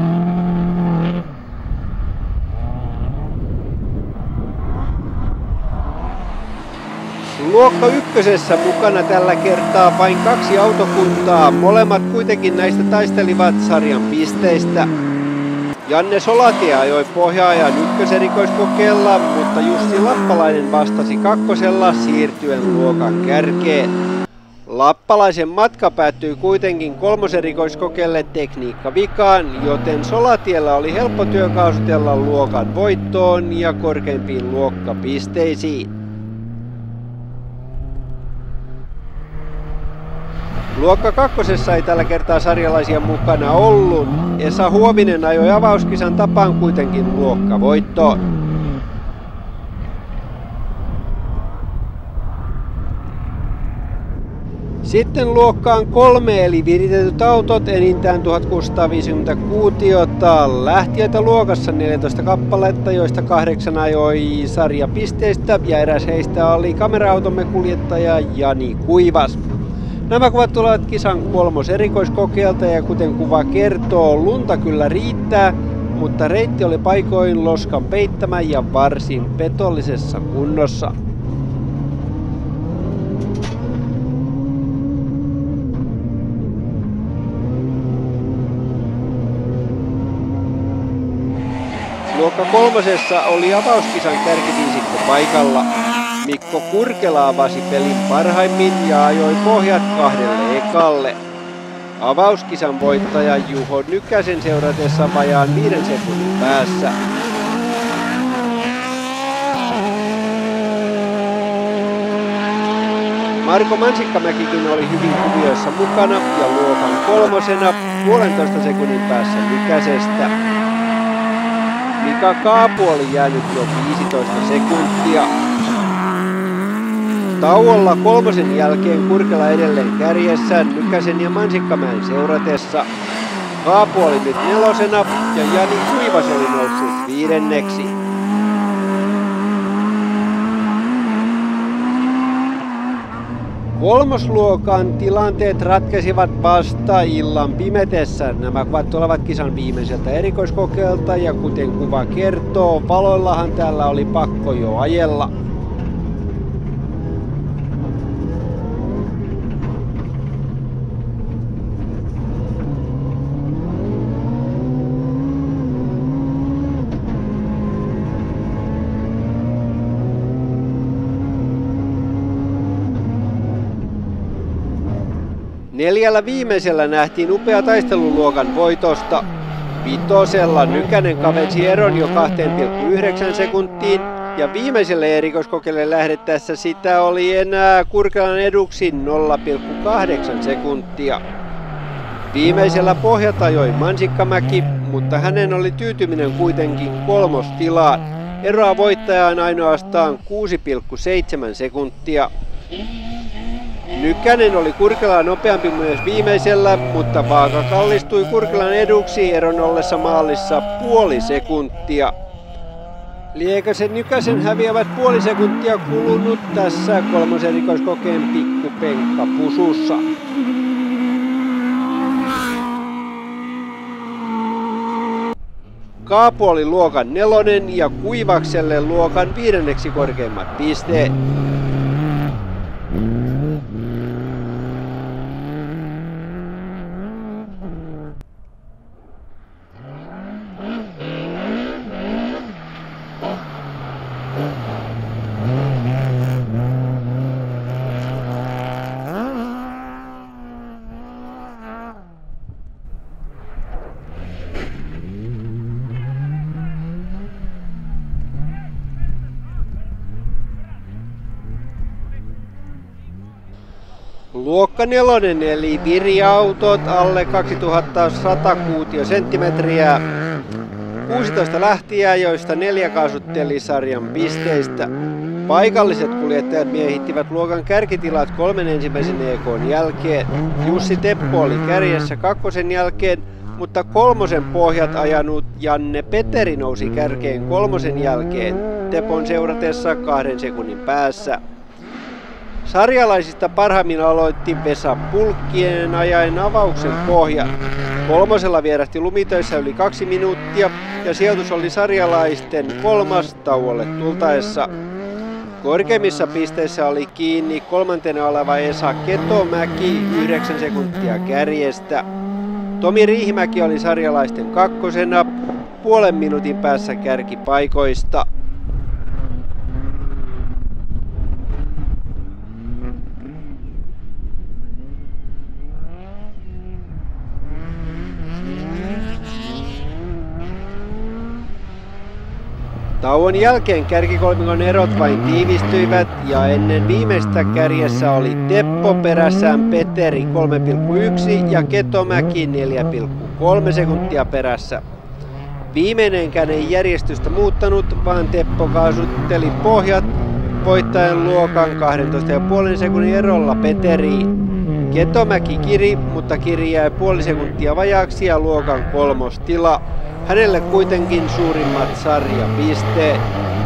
Luokka 1 mukana tällä kertaa vain 2 autokuntaa, molemmat kuitenkin näistä taistelivat sarjan pisteistä. Janne Solatie ajoi pohjaajan 1. erikoiskokeella, mutta Jussi Lappalainen vastasi 2. siirtyen luokan kärkeen. Lappalaisen matka päättyi kuitenkin 3. erikoiskokeelle tekniikkavikaan, joten Solatiellä oli helppo työ kaasutella luokan voittoon ja korkeimpiin luokkapisteisiin. Luokka 2 ei tällä kertaa sarjalaisia mukana ollut. Esa Huovinen ajoi avauskisan tapaan kuitenkin luokkavoittoon. Sitten luokkaan 3 eli viritetyt autot enintään 1650 kuutiota. Lähtiöitä luokassa 14 kappaletta, joista 8 ajoi sarjapisteistä ja eräs heistä oli kamera-automme kuljettaja Jani Kuivas. Nämä kuvat tulevat kisan 3. erikoiskokeelta ja kuten kuva kertoo, lunta kyllä riittää, mutta reitti oli paikoin loskan peittämä ja varsin petollisessa kunnossa. Luokka 3 oli avauskisan kärkiviisikko paikalla. Mikko Kurkela avasi pelin parhaimmin ja ajoi pohjat 2 ekalle. Avauskisan voittaja Juho Nykäsen seuratessa vajaan 5 sekunnin päässä. Marko Mansikkamäkikin oli hyvin kuvioissa mukana ja luokan 3. 1,5 sekunnin päässä Nykäsestä. 4. Vaikka Kaapu oli jäänyt jo 15 sekuntia. Tauolla kolmosen jälkeen Kurkela edelleen kärjessä Nykäsen ja Mansikkamäen seuratessa. Kaapu oli nyt nelosena ja Jani Kuivas oli noussut viidenneksi. Kolmosluokan tilanteet ratkesivat vasta illan pimetessä. Nämä kuvat tulevat kisan viimeiseltä erikoiskokeelta ja kuten kuva kertoo, valoillahan täällä oli pakko jo ajella. Neljällä viimeisellä nähtiin upea taisteluluokan voitosta. Vitosella Nykänen kavensi eron jo 2,9 sekuntiin ja viimeiselle erikoiskokeelle lähdettäessä sitä oli enää Kurkelan eduksi 0,8 sekuntia. Viimeisellä pohjat ajoi Mansikkamäki, mutta hänen oli tyytyminen kuitenkin kolmostilaan. Eroa voittajaan ainoastaan 6,7 sekuntia. Nykänen oli Kurkelaa nopeampi myös viimeisellä, mutta vaaka kallistui Kurkelan eduksi eron ollessa maalissa puoli sekuntia. Liekäsen Nykäsen häviävät puoli sekuntia kulunut tässä kolmoserikoiskokeen pikkupenkkapusussa. Kaapu oli luokan 4 ja Kuivakselle luokan 5. korkeimmat pisteet. Luokka 4 eli viriautot alle 2100 kuutiosenttimetriä. 16 lähtiä, joista 4 kaasutteli sarjan pisteistä. Paikalliset kuljettajat miehittivät luokan kärkitilat 3 ensimmäisen EK:n jälkeen. Jussi Teppo oli kärjessä 2 jälkeen, mutta 3 pohjat ajanut Janne Peteri nousi kärkeen 3 jälkeen. Tepon seuratessa 2 sekunnin päässä. Sarjalaisista parhaimmin aloitti Vesa Pulkkinen ajaen avauksen pohjat. 3. vierähti lumitöissä yli 2 minuuttia ja sijoitus oli sarjalaisten 3. tauolle tultaessa. Korkeimmissa pisteissä oli kiinni 3. oleva Esa Ketomäki 9 sekuntia kärjestä. Tomi Riihimäki oli sarjalaisten 2. puolen minuutin päässä kärkipaikoista. Tauon jälkeen kärkikolmikon erot vain tiivistyivät ja ennen viimeistä kärjessä oli Teppo, perässään Peteri 3,1 ja Ketomäki 4,3 sekuntia perässä. Viimeinenkään ei järjestystä muuttanut, vaan Teppo kaasutteli pohjat voittajan luokan 12,5 sekunnin erolla Peteriin. Ketomäki kiri, mutta kiri jäi puoli sekuntia vajaaksi ja luokan 3. tila. Hänelle kuitenkin suurimmat sarjapisteet.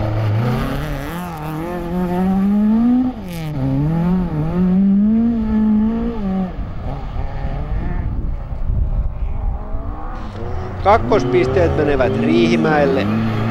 Kakkospisteet menevät Riihimäelle.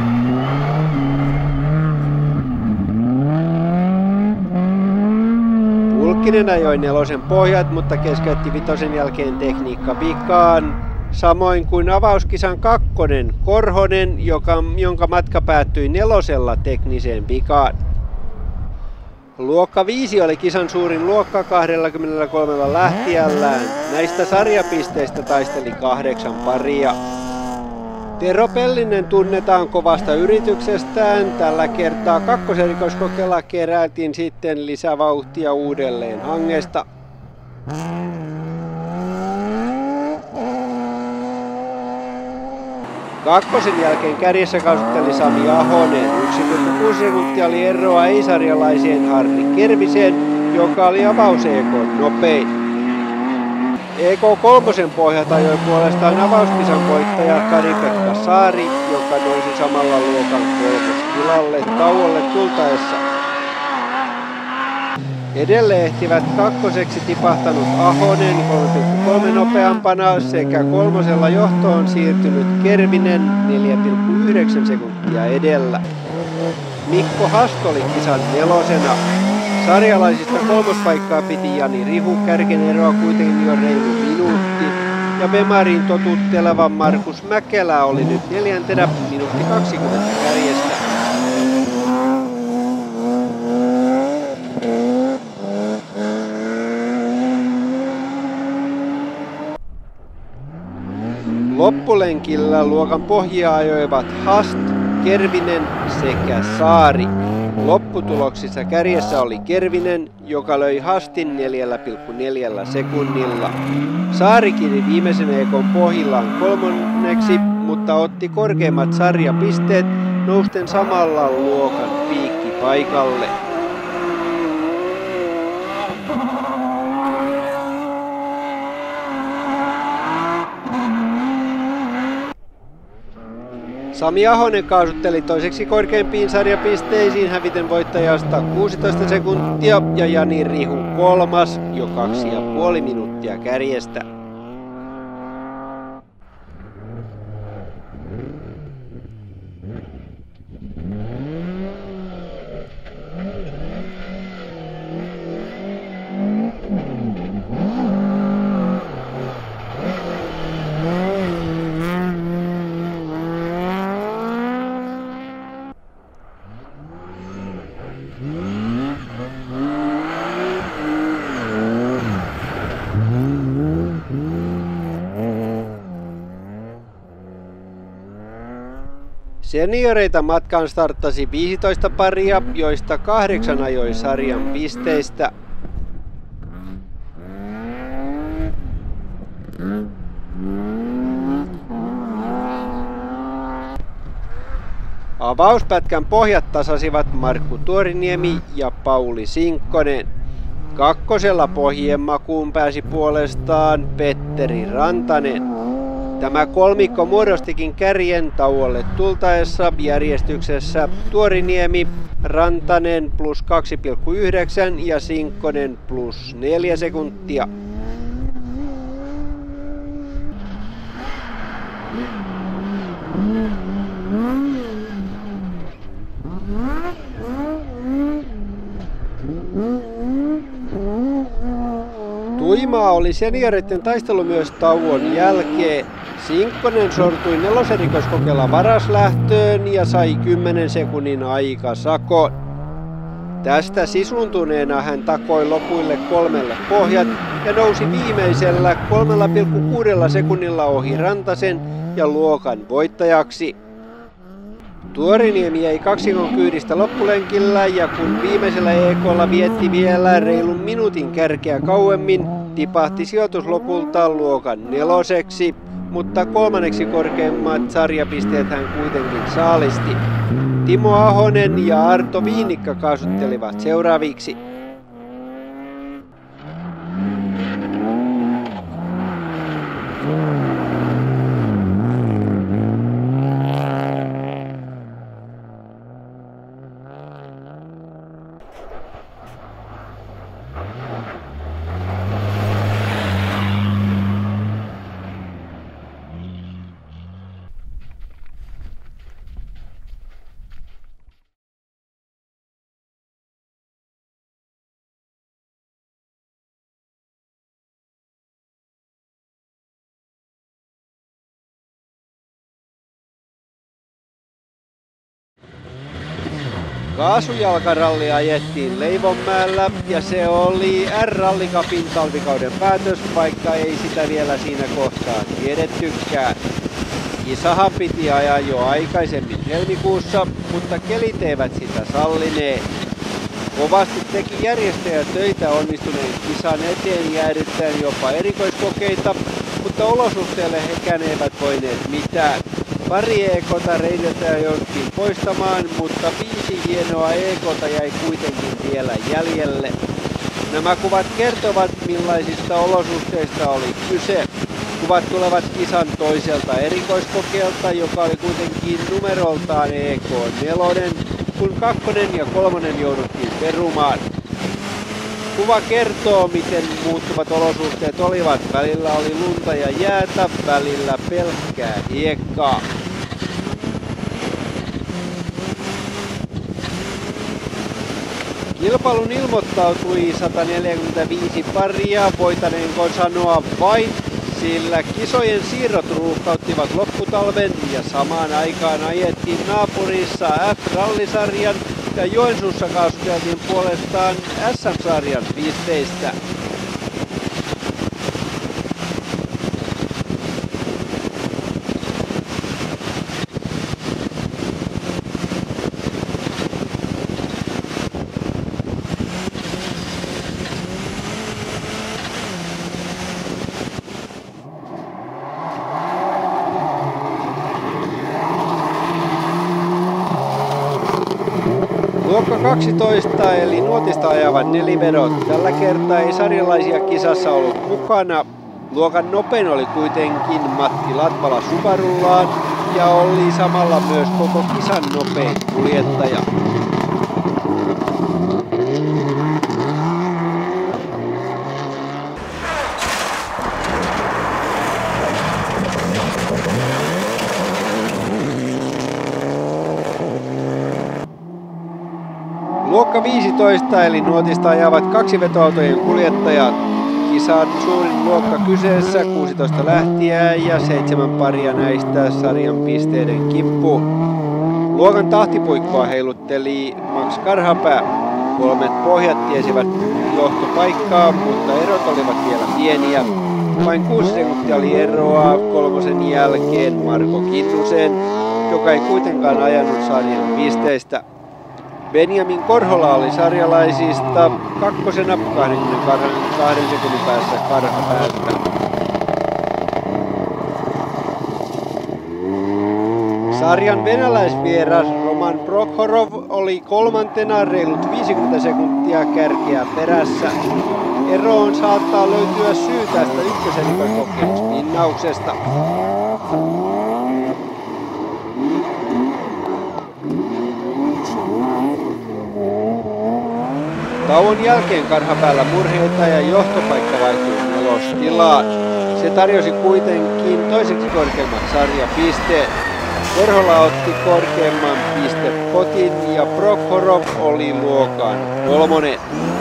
Pulkkinen ajoi 4 pohjat, mutta keskeytti 5 jälkeen tekniikka vikaan. Samoin kuin avauskisan 2. Korhonen, jonka matka päättyi 4. tekniseen vikaan. Luokka 5 oli kisan suurin luokka 23 lähtijällään. Näistä sarjapisteistä taisteli 8 paria. Tero Pellinen tunnetaan kovasta yrityksestään. Tällä kertaa kakkoserikoiskokeella keräiltiin sitten lisävauhtia uudelleen hangesta. Kakkosen jälkeen kärjessä kaasutteli Sami Ahonen. 1,6 sekuntia oli eroa ei-sarjalaiseen Harri Kerviseen, joka oli avaus EK:n nopein. EK3 pohjat ajoi puolestaan avauskisan voittaja Kari-Pekka Saari, joka nousi samalla luokan kolmostilalle tauolle tultaessa. Edelleen ehtivät kakkoseksi tipahtanut Ahonen 3,3 nopeampana sekä kolmosella johtoon siirtynyt Kervinen 4,9 sekuntia edellä. Mikko Hasto oli kisan nelosena. Sarjalaisista kolmospaikkaa piti Jani Rihu, kärken eroa kuitenkin jo reilu minuutti. Ja Bemarin totutteleva Markus Mäkelä oli nyt neljäntenä, minuutti 20 kärjestä. Loppulenkillä luokan pohjia ajoivat Hast, Kervinen sekä Saari. Lopputuloksissa kärjessä oli Kervinen, joka löi Hastin 4,4 sekunnilla. Saari kiri viimeisen EK:n pohjillaan kolmanneksi, mutta otti korkeimmat sarjapisteet nousten samalla luokan piikkipaikalle. Sami Ahonen kaasutteli toiseksi korkeimpiin sarjapisteisiin häviten voittajasta 16 sekuntia ja Jani Rihu kolmas jo 2,5 minuuttia kärjestä. Senioreita matkaan starttasi 15 paria, joista 8 ajoi sarjan pisteistä. Avauspätkän pohjat tasasivat Markku Tuoriniemi ja Pauli Sinkkonen. Kakkosella pohjien makuun pääsi puolestaan Petteri Rantanen. Tämä kolmikko muodostikin kärjen tauolle tultaessa järjestyksessä Tuoriniemi, Rantanen plus 2,9 ja Sinkkonen plus 4 sekuntia. Tuimaa oli senioreiden taistelu myös tauon jälkeen. Sinkkonen sortui neloserikoskokeella varaslähtöön ja sai 10 sekunnin aikasakon. Tästä sisuntuneena hän takoi lopuille 3 pohjat ja nousi viimeisellä 3,6 sekunnilla ohi Rantasen ja luokan voittajaksi. Tuoriniemi jäi kaksikon kyydistä loppulenkillä ja kun viimeisellä EK:lla vietti vielä reilun minuutin kärkeä kauemmin, tipahti sijoitus lopulta luokan neloseksi, mutta kolmanneksi korkeimmat sarjapisteet hän kuitenkin saalisti. Timo Ahonen ja Arto Viinikka kaasuttelivat seuraaviksi. Kaasujalkaralli ajettiin Leivonmäellä ja se oli R-Rally Cupin talvikauden päätös, vaikka ei sitä vielä siinä kohtaa tiedettykään. Kisahan piti ajaa jo aikaisemmin helmikuussa, mutta kelit eivät sitä sallineet. Kovasti teki järjestäjä töitä onnistuneen kisan eteen jäädyttäen jopa erikoiskokeita, mutta olosuhteille hekään eivät voineet mitään. Pari EK:ta reidiltä jouduttiin poistamaan, mutta 5 hienoa EK:ta jäi kuitenkin vielä jäljelle. Nämä kuvat kertovat, millaisista olosuhteista oli kyse. Kuvat tulevat kisan toiselta erikoiskokeelta, joka oli kuitenkin numeroltaan EK4, kun 2. ja 3. jouduttiin perumaan. Kuva kertoo, miten muuttuvat olosuhteet olivat. Välillä oli lunta ja jäätä, välillä pelkkää hiekkaa. Kilpailun ilmoittautui 145 paria, voitaneenko sanoa vain, sillä kisojen siirrot ruuhkauttivat lopputalven ja samaan aikaan ajettiin naapurissa F-rallisarjan ja Joensuussa kaasuteltiin puolestaan SM-sarjan pisteistä. Luokka 12 eli nuotista ajavat nelivedot. Tällä kertaa ei sarjalaisia kisassa ollut mukana. Luokan nopein oli kuitenkin Matti Latvala Subarullaan ja oli samalla myös koko kisan nopein kuljettaja. Luokka 15 eli nuotista ajavat kaksivetoautojen kuljettajat. Kisan suurin luokka kyseessä, 16 lähtiä ja 7 paria näistä sarjan pisteiden kimppuun. Luokan tahtipuikkoa heilutteli Max Karhapää. 3 pohjat tiesivät johtopaikkaa, mutta erot olivat vielä pieniä. Vain 6 sekuntia oli eroa 3. jälkeen Marko Kinnuseen, joka ei kuitenkaan ajanut sarjan pisteistä. Benjamin Korhola oli sarjalaisista 2. 22 sekunnin päässä Karhapäästä. Sarjan venäläisvieras Roman Prokhorov oli 3. reilut 50 sekuntia kärkeä perässä. Eroon saattaa löytyä syy tästä ykköserikoiskokemuspinnauksesta. Tauon jälkeen Karhapäällä murheita ja johtopaikka vaihtui 4. tilaan. Se tarjosi kuitenkin toiseksi korkeimmat sarjapisteet. Korhola otti korkeimman pistepotin ja Prokhorov oli luokan 3.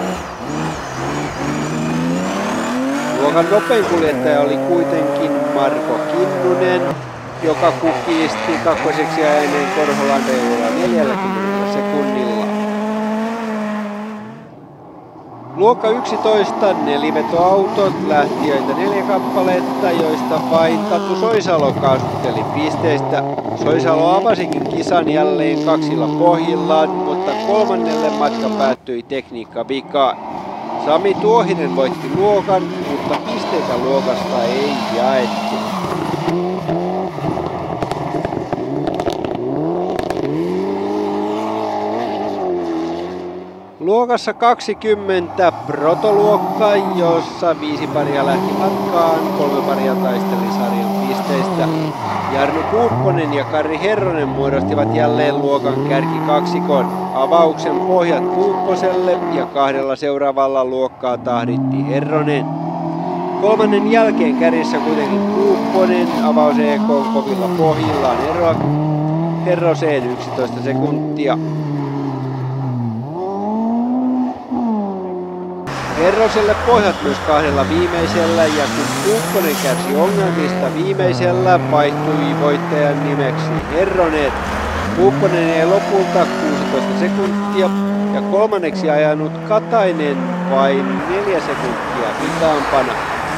Luokan nopein kuljettaja oli kuitenkin Marko Kinnunen, joka kukisti kakkoseksi ajaneen Korholan reilulla 40 sekunnilla. Luokka 11 nelivetoautot, lähtiöitä 4 kappaletta, joista vain Tatu Soisalo kaasutteli pisteistä. Soisalo avasikin kisan jälleen 2 pohjillaan, mutta 3. matka päättyi tekniikkavikaan. Sami Tuohinen voitti luokan, mutta pisteitä luokasta ei jaettu. Luokassa 20 protoluokka, jossa 5 paria lähti matkaan, 3 paria taisteli sarjan pisteistä. Jarno Puupponen ja Kari Herronen muodostivat jälleen luokan kärkikaksikon. Avauksen pohjat Puupposelle ja 2 seuraavalla luokkaa tahditti Herronen. 3. jälkeen kärjessä kuitenkin Puupponen, avaus EK kovilla pohjillaan eroa Herroseen 11 sekuntia. Herroselle pohjat myös 2 viimeisellä ja kun Puupponen kärsi ongelmista viimeisellä, vaihtui voittajan nimeksi Herronen. Puupponen ei lopulta 16 sekuntia ja 3. ajanut Katainen vain 4 sekuntia hitaampana.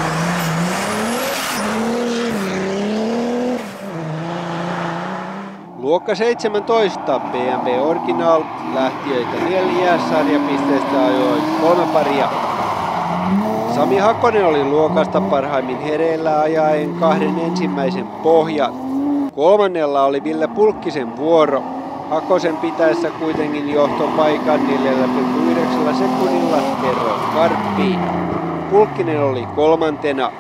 Luokka 17 BMW Original, lähtiöitä 4, sarjapisteistä ajoi 3 paria. Sami Hakonen oli luokasta parhaimmin hereillä ajaen 2 ensimmäisen pohjat. Kolmannella oli Ville Pulkkisen vuoro. Hakosen pitäessä kuitenkin johtopaikan 4,9 sekunnilla Tero Karppiin. Pulkkinen oli kolmantena.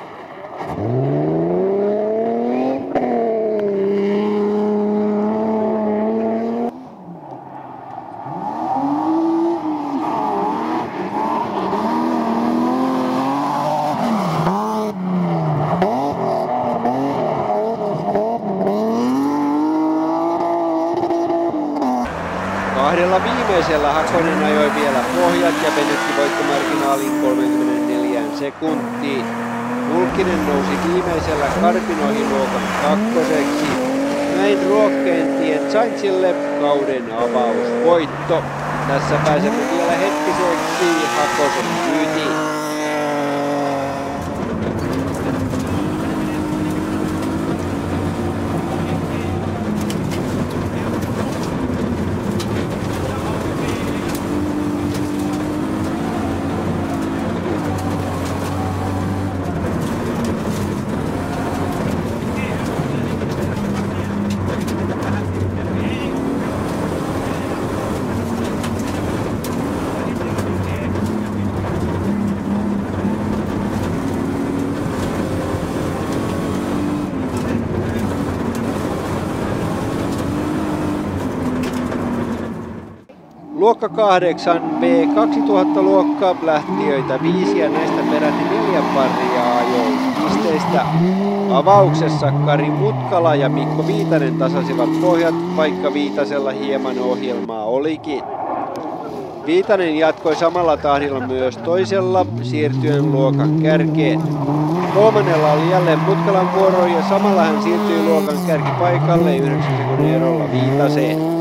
Kahdella viimeisellä Hakonen ajoi vielä pohjat ja venytti voittomarginaalin 34 sekuntiin. Pulkkinen nousi viimeisellä Karpin ohi luokan kakkoseksi. Näin Ruokkeentien Sainzille kauden avausvoitto. Tässä pääsemme vielä hetkiseksi Hakosen kyytiin. Luokka 8 B2000-luokka lähtiöitä 5 ja näistä peräti 4 paria ajoi pisteistä. Avauksessa Kari Mutkala ja Mikko Viitanen tasasivat pohjat, vaikka Viitasella hieman ohjelmaa olikin. Viitanen jatkoi samalla tahdilla myös toisella, siirtyen luokan kärkeen. Kolmannella oli jälleen Mutkalan vuoro ja samalla hän siirtyi luokan kärkipaikalle 9 sekunnin erolla Viitaseen.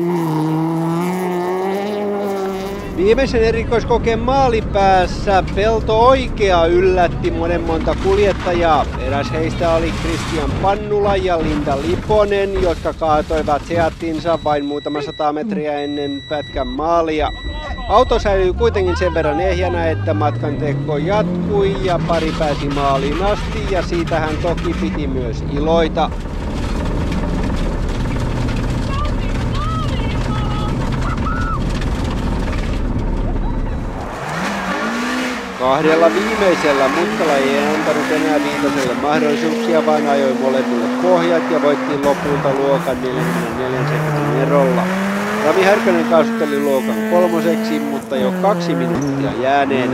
Viimeisen erikoiskokeen maalipäässä Pelto Oikea yllätti monta kuljettajaa. Eräs heistä oli Kristian Pannula ja Linda Liponen, jotka kaatoivat Seatinsa vain muutama 100 metriä ennen pätkän maalia. Auto säilyi kuitenkin sen verran ehjänä, että matkan teko jatkui ja pari pääsi maaliin asti ja siitä hän toki piti myös iloita. Kahdella viimeisellä Mutkala ei antanut enää Viitaselle mahdollisuuksia, vaan ajoi molemmille pohjat ja voitti lopulta luokan 44 sekunnin erolla. Rami Härkönen kaasutteli luokan kolmoseksi, mutta jo 2 minuuttia jääneenä.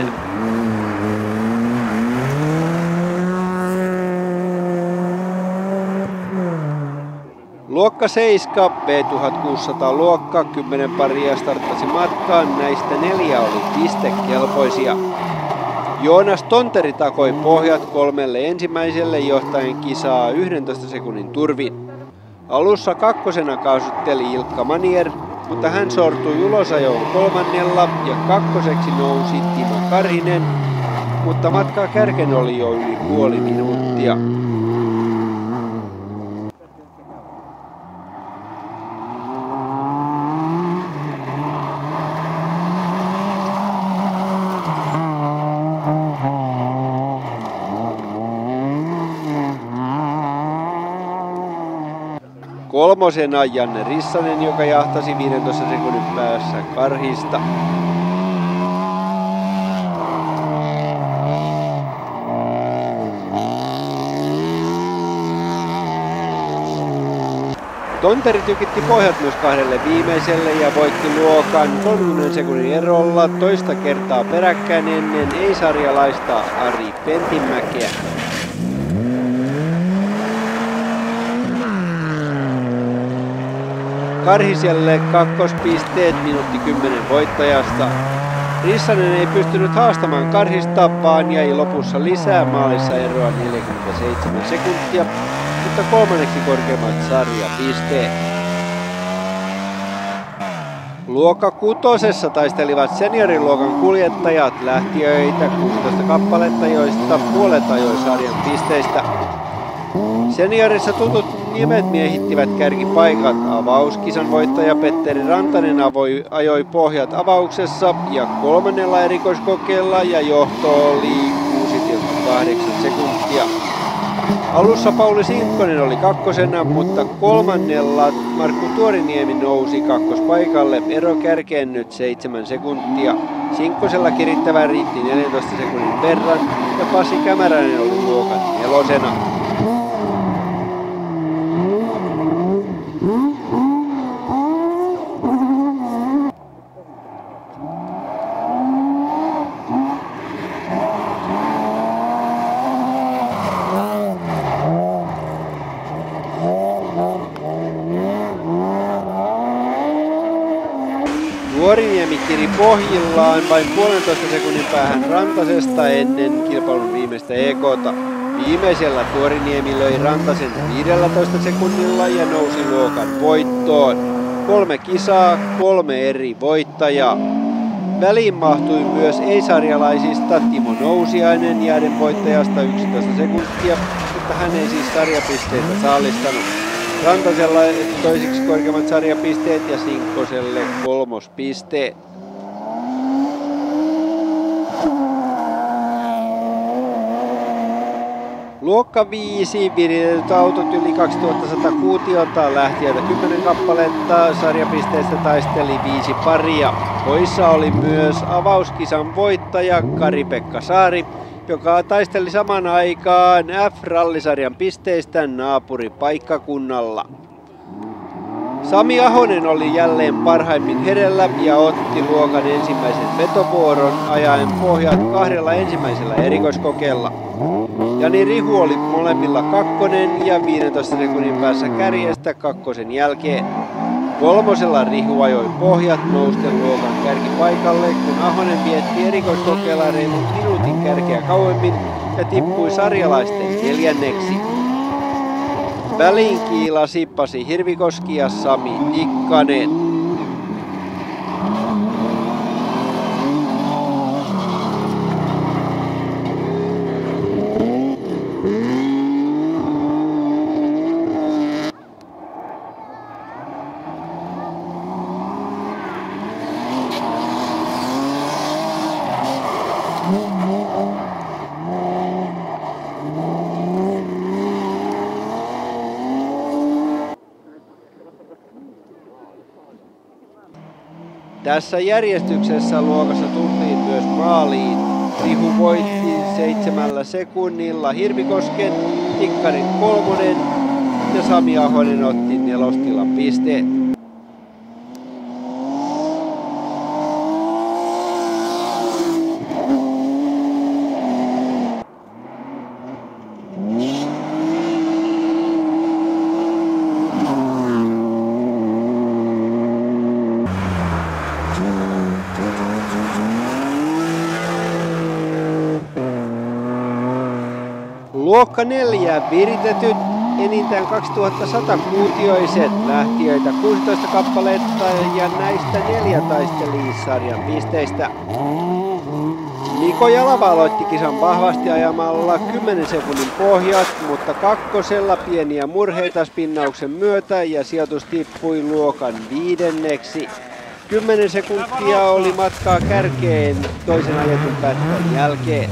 Luokka 7, B1600 luokka, 10 paria starttasi matkaan, näistä 4 oli pistekelpoisia. Joonas Tonteri takoi pohjat 3 ensimmäiselle johtaen kisaa 11 sekunnin turvin. Alussa kakkosena kaasutteli Ilkka Manier, mutta hän sortui ulosajoon kolmannella ja kakkoseksi nousi Timo Karhinen, mutta matkaa kärken oli jo yli puoli minuuttia. Kolmosena Janne Rissanen, joka jahtasi 15 sekunnin päässä Karhista. Tonteri tykitti pohjat myös 2 viimeiselle ja voitti luokan 30 sekunnin erolla toista kertaa peräkkäin ennen ei-sarjalaista Ari Pentinmäkeä. Karhiselle kakkospisteet minuutti 10 voittajasta. Rissanen ei pystynyt haastamaan Karhista, vaan jäi lopussa lisää maalissa eroa 47 sekuntia, mutta kolmanneksi korkeimmat sarjapisteet. Luokka 6 taistelivat senioriluokan kuljettajat lähtiöitä 16 kappaletta, joista puolet ajoi sarjan pisteistä. Seniorissa tutut nimet miehittivät kärkipaikat. Avauskisan voittaja Petteri Rantanen ajoi pohjat avauksessa ja kolmannella erikoiskokeella ja johto oli 6,8 sekuntia. Alussa Pauli Sinkkonen oli kakkosena, mutta kolmannella Markku Tuoriniemi nousi kakkospaikalle. Ero kärkeen nyt 7 sekuntia. Sinkkosella kirittävä riitti 14 sekunnin verran ja Pasi Kämäräinen oli luokan 4. Tuoriniemi kiri pohjillaan vain 1,5 sekunnin päähän Rantasesta ennen kilpailun viimeistä EK:ta. Viimeisellä Tuoriniemi löi Rantasen 15 sekunnilla ja nousi luokan voittoon. 3 kisaa, 3 eri voittajaa. Väliin mahtui myös ei-sarjalaisista Timo Nousiainen jääden voittajasta 11 sekuntia, mutta hän ei siis sarjapisteitä saalistanut. Rantasella toisiksi korkeammat sarjapisteet ja Sinkkoselle 3. pisteet. Luokka 5 viritetyt autot yli 2100 kuutiota lähtiöitä 10 kappaletta, sarjapisteistä taisteli 5 paria. Poissa oli myös avauskisan voittaja Kari-Pekka Saari, joka taisteli saman aikaan F-rallisarjan pisteistä naapuripaikkakunnalla. Sami Ahonen oli jälleen parhaimmin herellä ja otti luokan ensimmäisen vetovuoron ajaen pohjat 2 ensimmäisellä erikoiskokeella. Jani Rihu oli molemmilla 2. ja 15 sekunnin päässä kärjestä 2. jälkeen. 3. Rihu ajoi pohjat nousten luokan kärkipaikalle, kun Ahonen vietti erikoiskokeella reilun minuutin kärkeä kauemmin ja tippui sarjalaisten 4. Väliin kiilasi Pasi Hirvikoski ja Sami Tikkanen. Tässä järjestyksessä luokassa tultiin myös maaliin. Rihu voitti 7 sekunnilla Hirvikosken, Tikkanen 3. ja Sami Ahonen otti 4. pisteet. Luokka 4 viritetyt enintään 2100 kuutioiset lähtiöitä 16 kappaletta ja näistä 4 taisteli sarjan pisteistä. Niko Jalava aloitti kisan vahvasti ajamalla 10 sekunnin pohjat, mutta 2. pieniä murheita spinnauksen myötä ja sijoitus tippui luokan 5. 10 sekuntia oli matkaa kärkeen toisen ajetun pätkän jälkeen.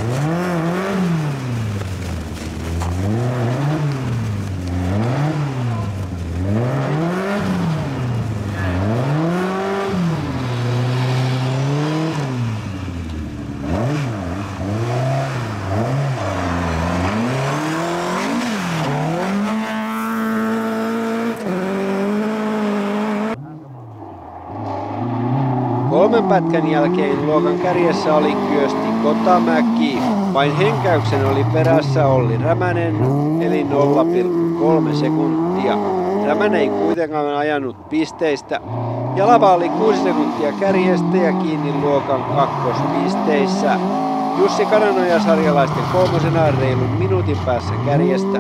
Kolmen pätkän jälkeen luokan kärjessä oli Kyösti Kotamäki. Vain henkäyksen oli perässä Olli Rämänen, eli 0,3 sekuntia. Rämänen ei kuitenkaan ajanut pisteistä. Jalava oli 6 sekuntia kärjestä ja kiinni luokan 2. pisteissä. Jussi Kananoja sarjalaisten 3. reilun minuutin päässä kärjestä.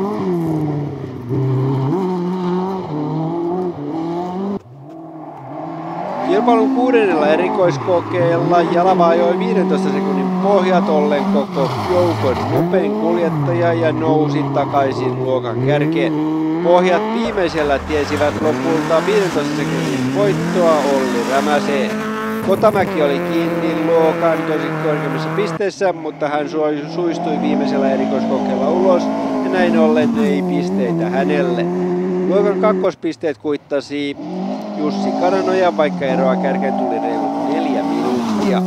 Kilpailun 6. erikoiskokeella Jalava ajoi 15 sekunnin pohjat ollen koko joukon nopein kuljettaja ja nousi takaisin luokan kärkeen. Pohjat viimeisellä tiesivät lopulta 15 sekunnin voittoa Olli Rämäseen. Kotamäki oli kiinni luokan tosi korkeimmissa pisteissä, mutta hän suistui viimeisellä erikoiskokeella ulos ja näin näin ollen ei pisteitä hänelle. Luokan kakkospisteet kuittasi Jussi Karanoja, vaikka eroa kärkeen tuli reilut 4 minuuttia.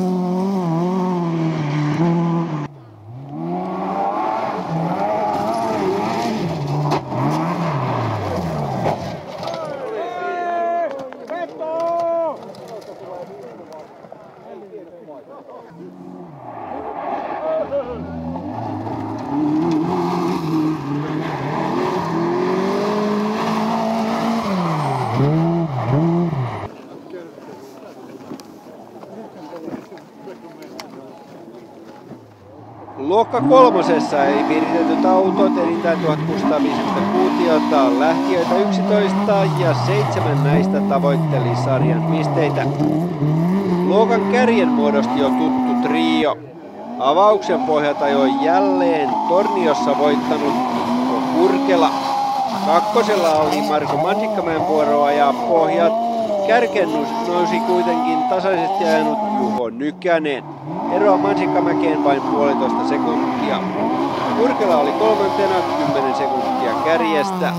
Luokka kolmosessa ei viritetyt autot enintään 1650 kuutiota, lähtiöitä 11 ja 7 näistä tavoitteli sarjan pisteitä. Luokan kärjen muodosti jo tuttu trio. Avauksen pohjat ajoi jälleen Torniossa voittanut Mikko Kurkela. Kakkosella oli Marko Mansikkamäen vuoro ajaa pohjat. Kärkeen nousi kuitenkin tasaisesti ajanut Juho Nykänen. Eroa Mansikkamäkeen vain 1,5 sekuntia. Kurkela oli kolmantena 10 sekuntia kärjestä.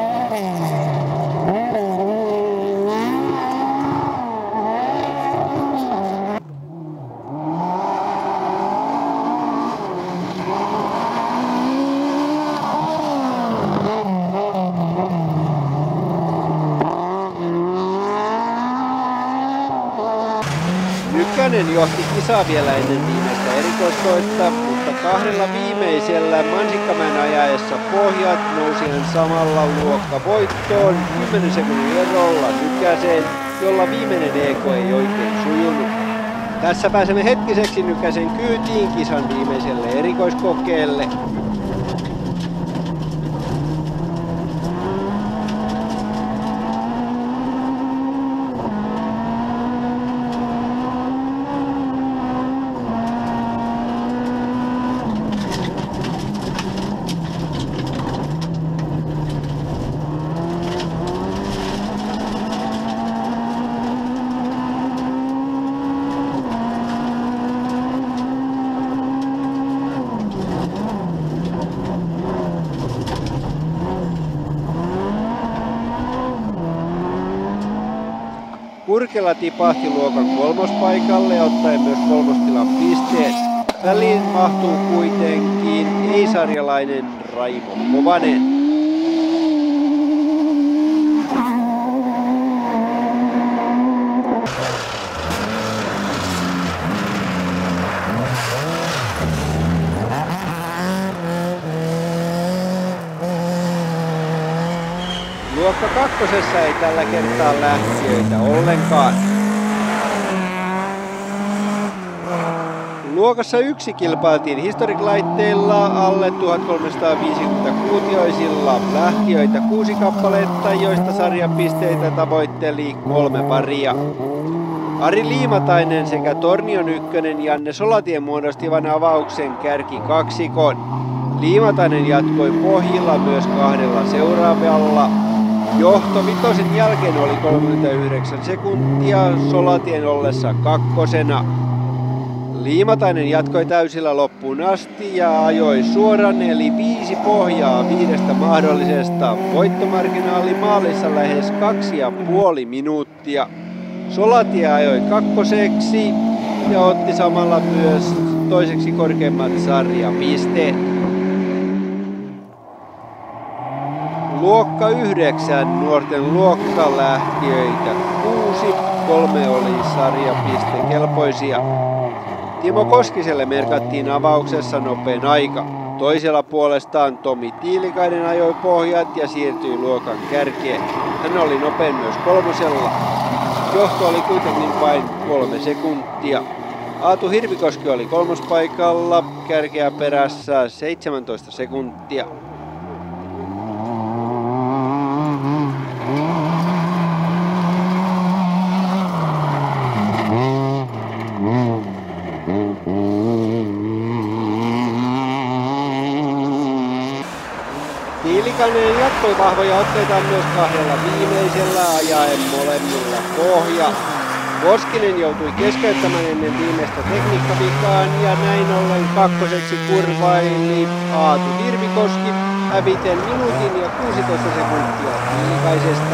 Nykänen johti kisaa vielä ennen viimeistä erikoiskoetta, mutta kahdella viimeisellä Mansikkamäen ajaessa pohjat nousi hän samalla luokkavoittoon 10 sekunnin erolla Nykäseen, jolla viimeinen EK ei oikein sujunut. Tässä pääsemme hetkiseksi Nykäsen kyytiin kisan viimeiselle erikoiskokeelle. Kurkela tipahti luokan kolmospaikalle ottaen myös kolmostilan pisteet. Väliin mahtuu kuitenkin ei-sarjalainen Raimo Kovanen. Luokka kakkosessa ei tällä kertaa lähtiöitä ollenkaan. Luokassa 1 kilpailtiin historic-laitteilla alle 1350 kuutioisilla lähtiöitä 6 kappaletta, joista sarjapisteitä tavoitteli 3 paria. Ari Liimatainen sekä Tornion ykkönen Janne Solatien muodostivat avauksen kärkikaksikon. Liimatainen jatkoi pohjilla myös 2 seuraavalla. Johto vitosen jälkeen oli 39 sekuntia Solatien ollessa kakkosena. Liimatainen jatkoi täysillä loppuun asti ja ajoi suoran eli 5 pohjaa 5 mahdollisesta. Voittomarginaali maalissa lähes 2,5 minuuttia. Solatie ajoi kakkoseksi ja otti samalla myös toiseksi korkeimmat sarjapisteet. Luokka 9, nuorten luokkalähtiöitä 6, 3 oli sarjapistekelpoisia. Timo Koskiselle merkattiin avauksessa nopein aika. Toisella puolestaan Tomi Tiilikainen ajoi pohjat ja siirtyi luokan kärkeen. Hän oli nopein myös kolmosella. Johto oli kuitenkin vain 3 sekuntia. Aatu Hirvikoski oli kolmospaikalla, kärkeä perässä 17 sekuntia. Tiilikainen jatkoi vahvoja otteita myös 2 viimeisellä ajaen molemmilla pohja. Koskinen joutui keskeyttämään ennen viimeistä tekniikkavikaan ja näin ollen kakkoseksi kurvaili Aatu Hirvikoski, häviten minuutin ja 16 sekuntia Tiilikaisesta.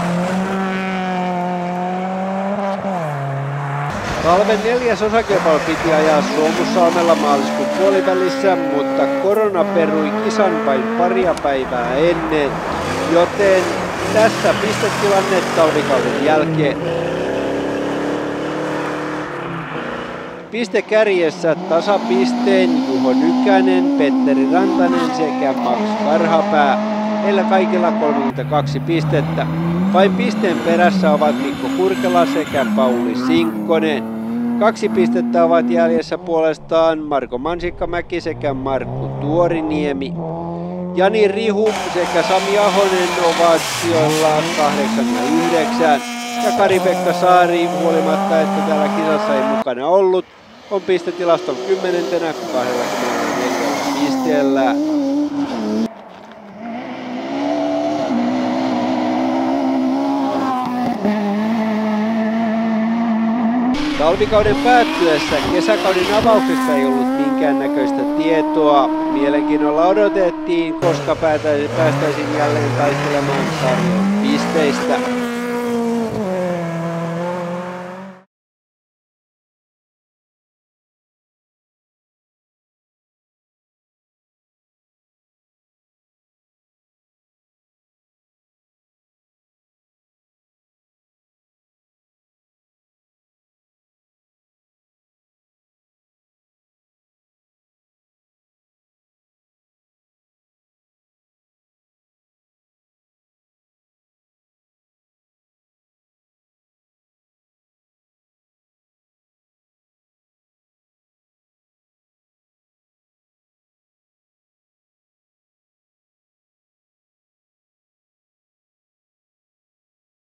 Talven 4. osakilpailu piti ajaa Suomussalmella maaliskuun puolivälissä, mutta korona perui kisan vain paria päivää ennen, joten tässä pistetilanne talvikauden jälkeen. Pistekärjessä tasapisteen Juho Nykänen, Petteri Rantanen sekä Max Karhapää. Heillä kaikilla 32 pistettä. Vain pisteen perässä ovat Mikko Kurkela sekä Pauli Sinkkonen. 2 pistettä ovat jäljessä puolestaan Marko Mansikkamäki sekä Markku Tuoriniemi. Jani Rihu sekä Sami Ahonen ovat sijoilla 8 ja 9. Ja Kari-Pekka Saari, huolimatta että täällä kisassa ei mukana ollut, on pistetilaston 10. 24 pisteellä. Talvikauden päättyessä kesäkauden avauksesta ei ollut minkäännäköistä tietoa. Mielenkiinnolla odotettiin, koska päästäisiin jälleen taistelemaan sarjan pisteistä.